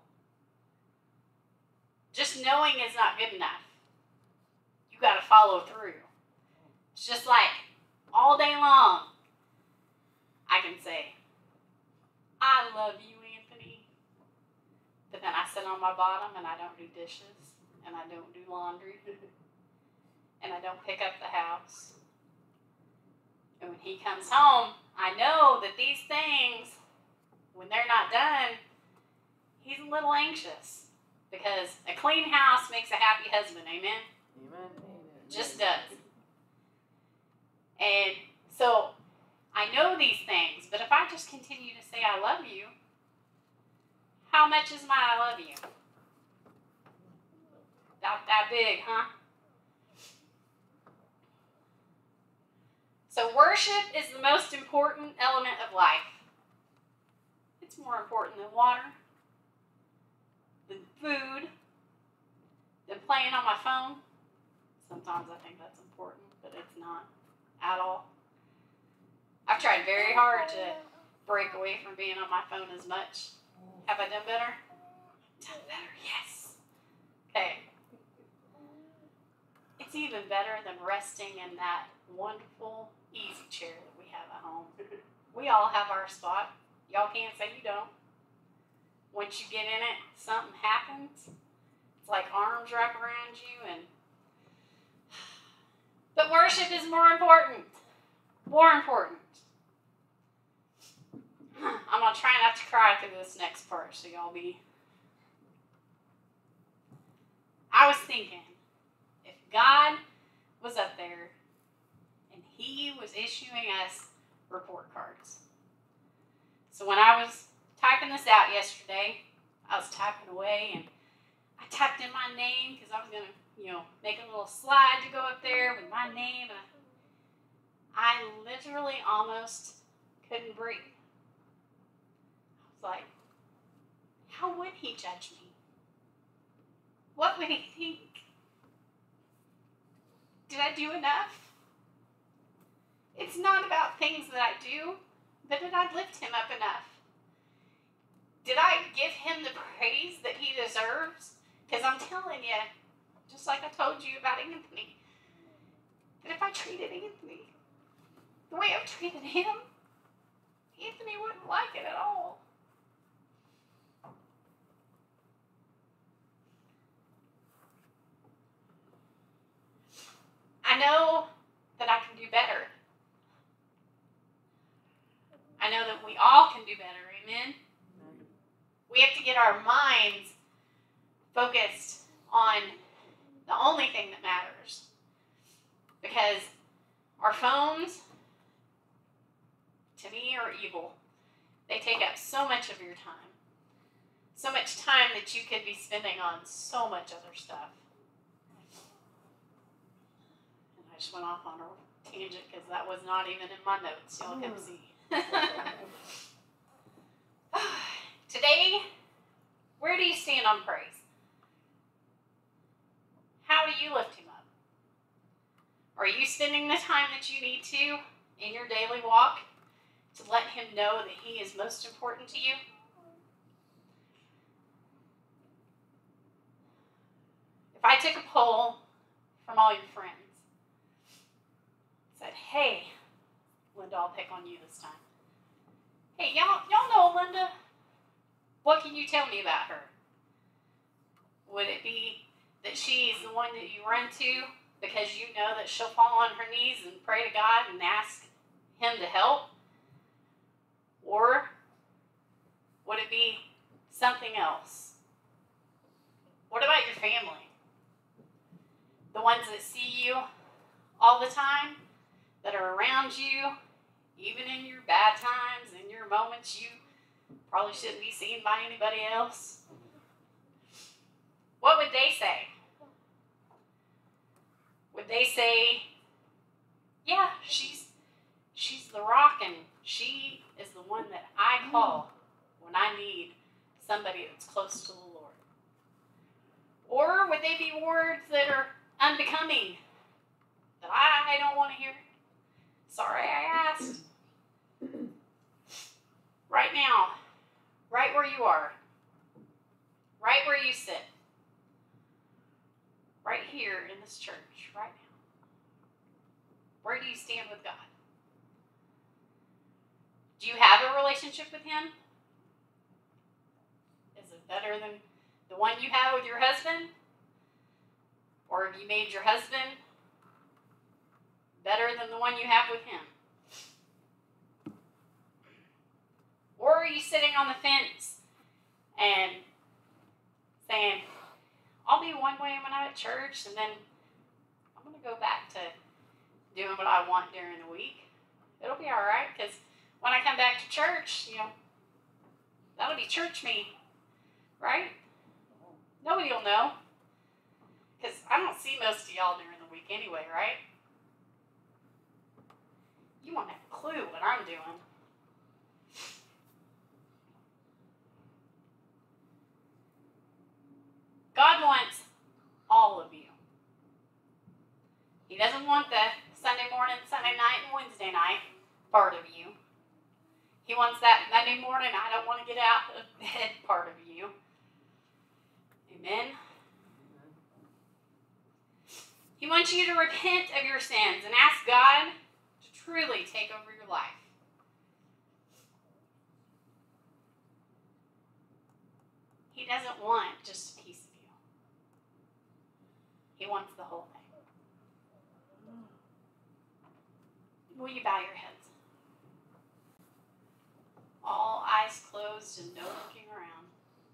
Just knowing is not good enough. You got to follow through. It's just like all day long, I can say, I love you, Anthony. But then I sit on my bottom and I don't do dishes, and I don't do laundry, and I don't pick up the house. And when he comes home, I know that these things, when they're not done, he's a little anxious. Because a clean house makes a happy husband, amen? Amen. Just does. And so, I know these things, but if I just continue to say I love you, how much is my I love you? Not that big, huh? So worship is the most important element of life. It's more important than water, than food, than playing on my phone. Sometimes I think that's important, but it's not at all. I've tried very hard to break away from being on my phone as much. Have I done better? Done better, yes. Okay. It's even better than resting in that wonderful easy chair that we have at home. We all have our spot. Y'all can't say you don't. Once you get in it, something happens. It's like arms wrap around you and but worship is more important. More important. I'm going to try not to cry through this next part, so y'all be. I was thinking, if God was up there and He was issuing us report cards. So when I was typing this out yesterday, I was typing away and I typed in my name because I was going to, you know, make a little slide to go up there with my name. And I literally almost couldn't breathe. I was like, how would He judge me? What would He think? Did I do enough? It's not about things that I do, but did I lift Him up enough? Did I give Him the praise that He deserves? Because I'm telling you, just like I told you about Anthony, that if I treated Anthony the way I've treated him, Anthony wouldn't like it at all. I know that I can do better. I know that we all can do better, amen? We have to get our minds focused on the only thing that matters. Because our phones, to me, are evil. They take up so much of your time. So much time that you could be spending on so much other stuff. And I just went off on a tangent because that was not even in my notes. Y'all can see. Today, where do you stand on praise? How do you lift Him up? Are you spending the time that you need to in your daily walk to let Him know that He is most important to you? If I took a poll from all your friends, said, hey, Linda, I'll pick on you this time. Hey, y'all, y'all know Linda? What can you tell me about her? Would it be that she's the one that you run to because you know that she'll fall on her knees and pray to God and ask Him to help? Or would it be something else? What about your family? The ones that see you all the time, that are around you, even in your bad times, in your moments you probably shouldn't be seen by anybody else. What would they say? Would they say, yeah, she's she's the rock and she is the one that I call when I need somebody that's close to the Lord? Or would they be words that are unbecoming, that I don't want to hear? Sorry I asked. Right now, right where you are, right where you sit, right here in this church, right now, where do you stand with God? Do you have a relationship with Him? Is it better than the one you have with your husband? Or have you made your husband better than the one you have with him? Or are you sitting on the fence and saying, I'll be one way when I'm at church, and then I'm going to go back to doing what I want during the week. It'll be all right, because when I come back to church, you know, that'll be church me, right? Nobody will know, because I don't see most of y'all during the week anyway, right? You won't have a clue what I'm doing. God wants all of you. He doesn't want the Sunday morning, Sunday night, and Wednesday night part of you. He wants that Monday morning, I don't want to get out of bed part of you. Amen. He wants you to repent of your sins and ask God to truly take over your life. He doesn't want just a piece of you. He wants the whole thing. Will you bow your heads? All eyes closed and no looking around.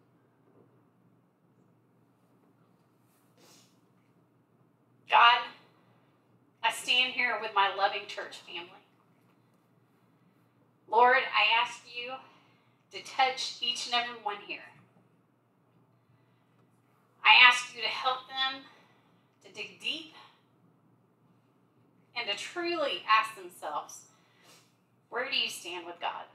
God, I stand here with my loving church family. Lord, I ask you to touch each and every one here. I ask you to help them to dig deep and to truly ask themselves, where do you stand with God?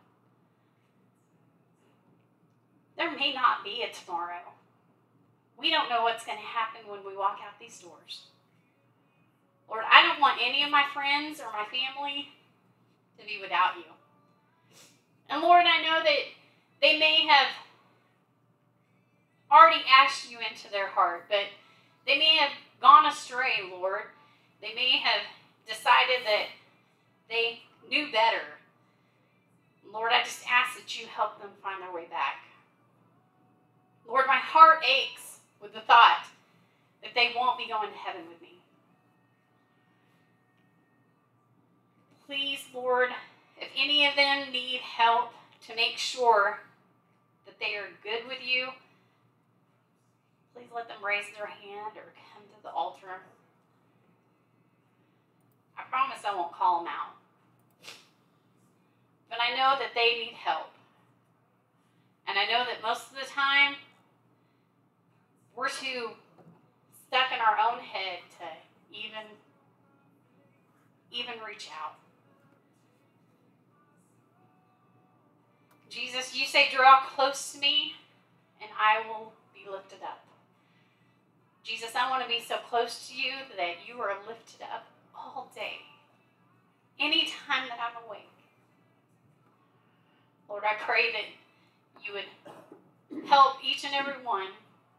There may not be a tomorrow. We don't know what's going to happen when we walk out these doors. Lord, I don't want any of my friends or my family to be without you. And Lord, I know that they may have already asked you into their heart, but they may have gone astray, Lord. They may have decided that they knew better. Lord, I just ask that you help them find their way back. Lord, my heart aches with the thought that they won't be going to heaven with me. Please, Lord, if any of them need help to make sure that they are good with you, please let them raise their hand or come to the altar. I promise I won't call them out. But I know that they need help. And I know that most of the time, we're too stuck in our own head to even, even reach out. Jesus, you say, draw close to me, and I will be lifted up. Jesus, I want to be so close to you that you are lifted up all day, anytime that I'm awake. Lord, I pray that you would help each and every one.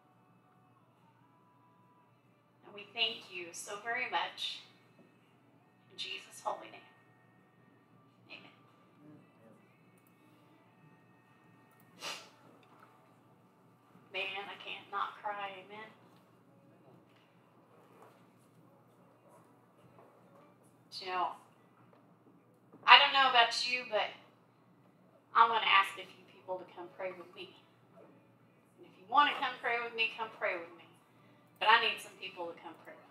And we thank you so very much. In Jesus' holy name. Amen. Man, I can't not cry. Amen. You know, I don't know about you, but I'm going to ask a few people to come pray with me. And if you want to come pray with me, come pray with me. But I need some people to come pray with me.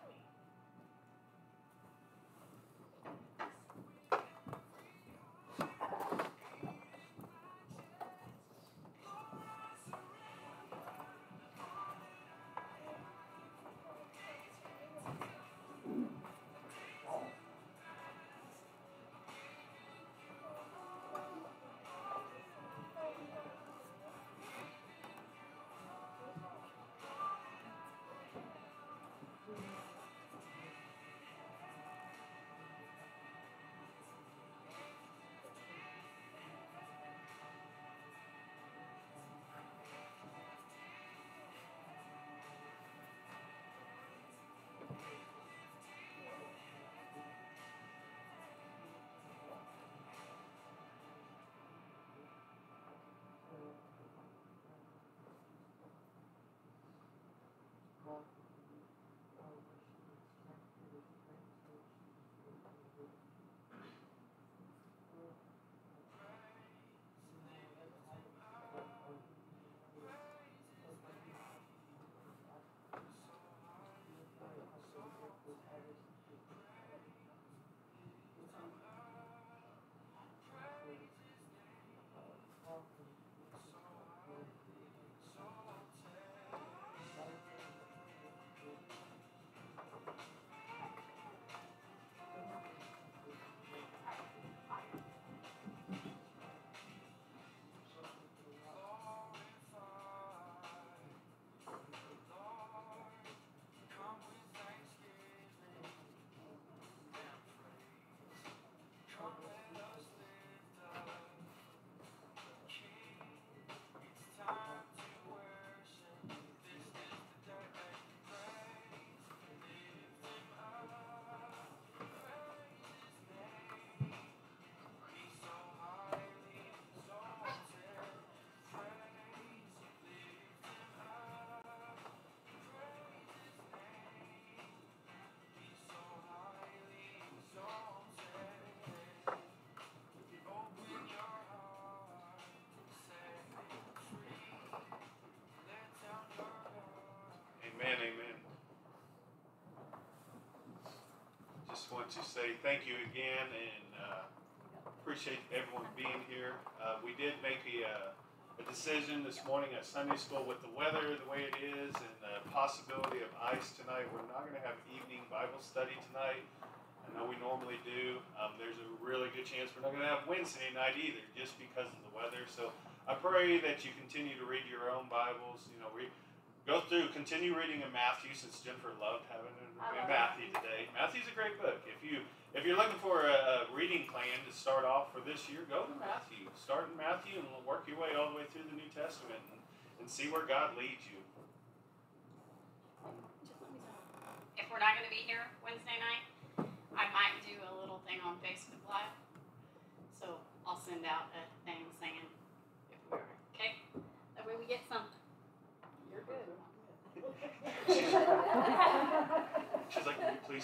want to say thank you again and uh, appreciate everyone being here. Uh, we did make a, uh, a decision this morning at Sunday school with the weather the way it is and the possibility of ice tonight. We're not going to have evening Bible study tonight. I know we normally do. Um, there's a really good chance we're not going to have Wednesday night either, just because of the weather. So I pray that you continue to read your own Bibles. You know, read, go through, continue reading in Matthew, since Jennifer loved having it in Matthew today. Matthew's a great book. If you if you're looking for a, a reading plan to start off for this year, go to Matthew. Start in Matthew and work your way all the way through the New Testament and, and see where God leads you. If we're not going to be here Wednesday night, I might do a little thing on Facebook Live. So I'll send out a thing saying if we are, okay? That way we get something. You're good. She's like, "Will you please?"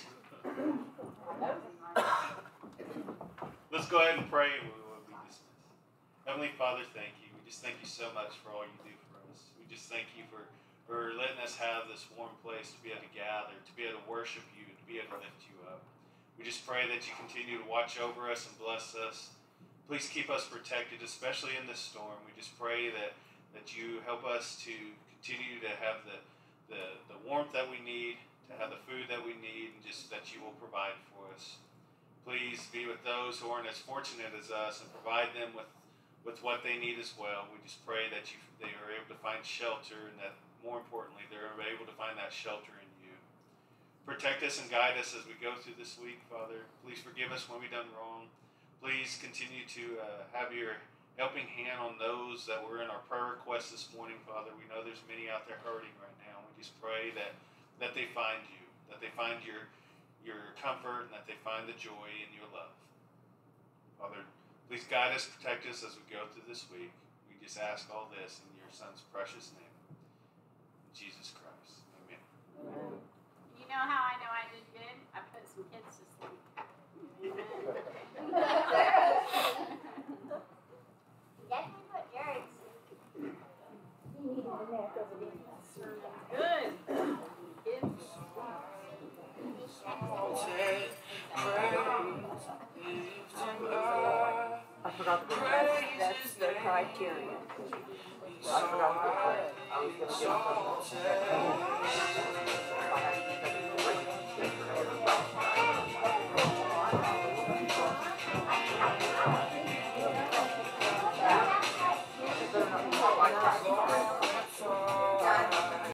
Let's go ahead and pray and we will be dismissed. Heavenly Father, thank you. We just thank you so much for all you do for us. We just thank you for, for letting us have this warm place to be able to gather, to be able to worship you, to be able to lift you up. We just pray that you continue to watch over us and bless us. Please keep us protected, especially in this storm. We just pray that, that you help us to continue to have the, the, the warmth that we need, to have the food that we need, and just that you will provide for us. Please be with those who aren't as fortunate as us and provide them with, with what they need as well. We just pray that you, they are able to find shelter, and that more importantly, they're able to find that shelter in you. Protect us and guide us as we go through this week, Father. Please forgive us when we've done wrong. Please continue to uh, have your helping hand on those that were in our prayer requests this morning, Father. We know there's many out there hurting right now. We just pray that, that they find you, that they find your, your comfort, and that they find the joy in your love. Father, please guide us, protect us as we go through this week. We just ask all this in your Son's precious name, in Jesus Christ. Amen. Amen. You know how I know I did good? I put some kids to sleep. Definitely put Jared to sleep. He needed in there because of being Good. Kids. I forgot to put that. That's the criteria. I forgot to put that. I was going to give them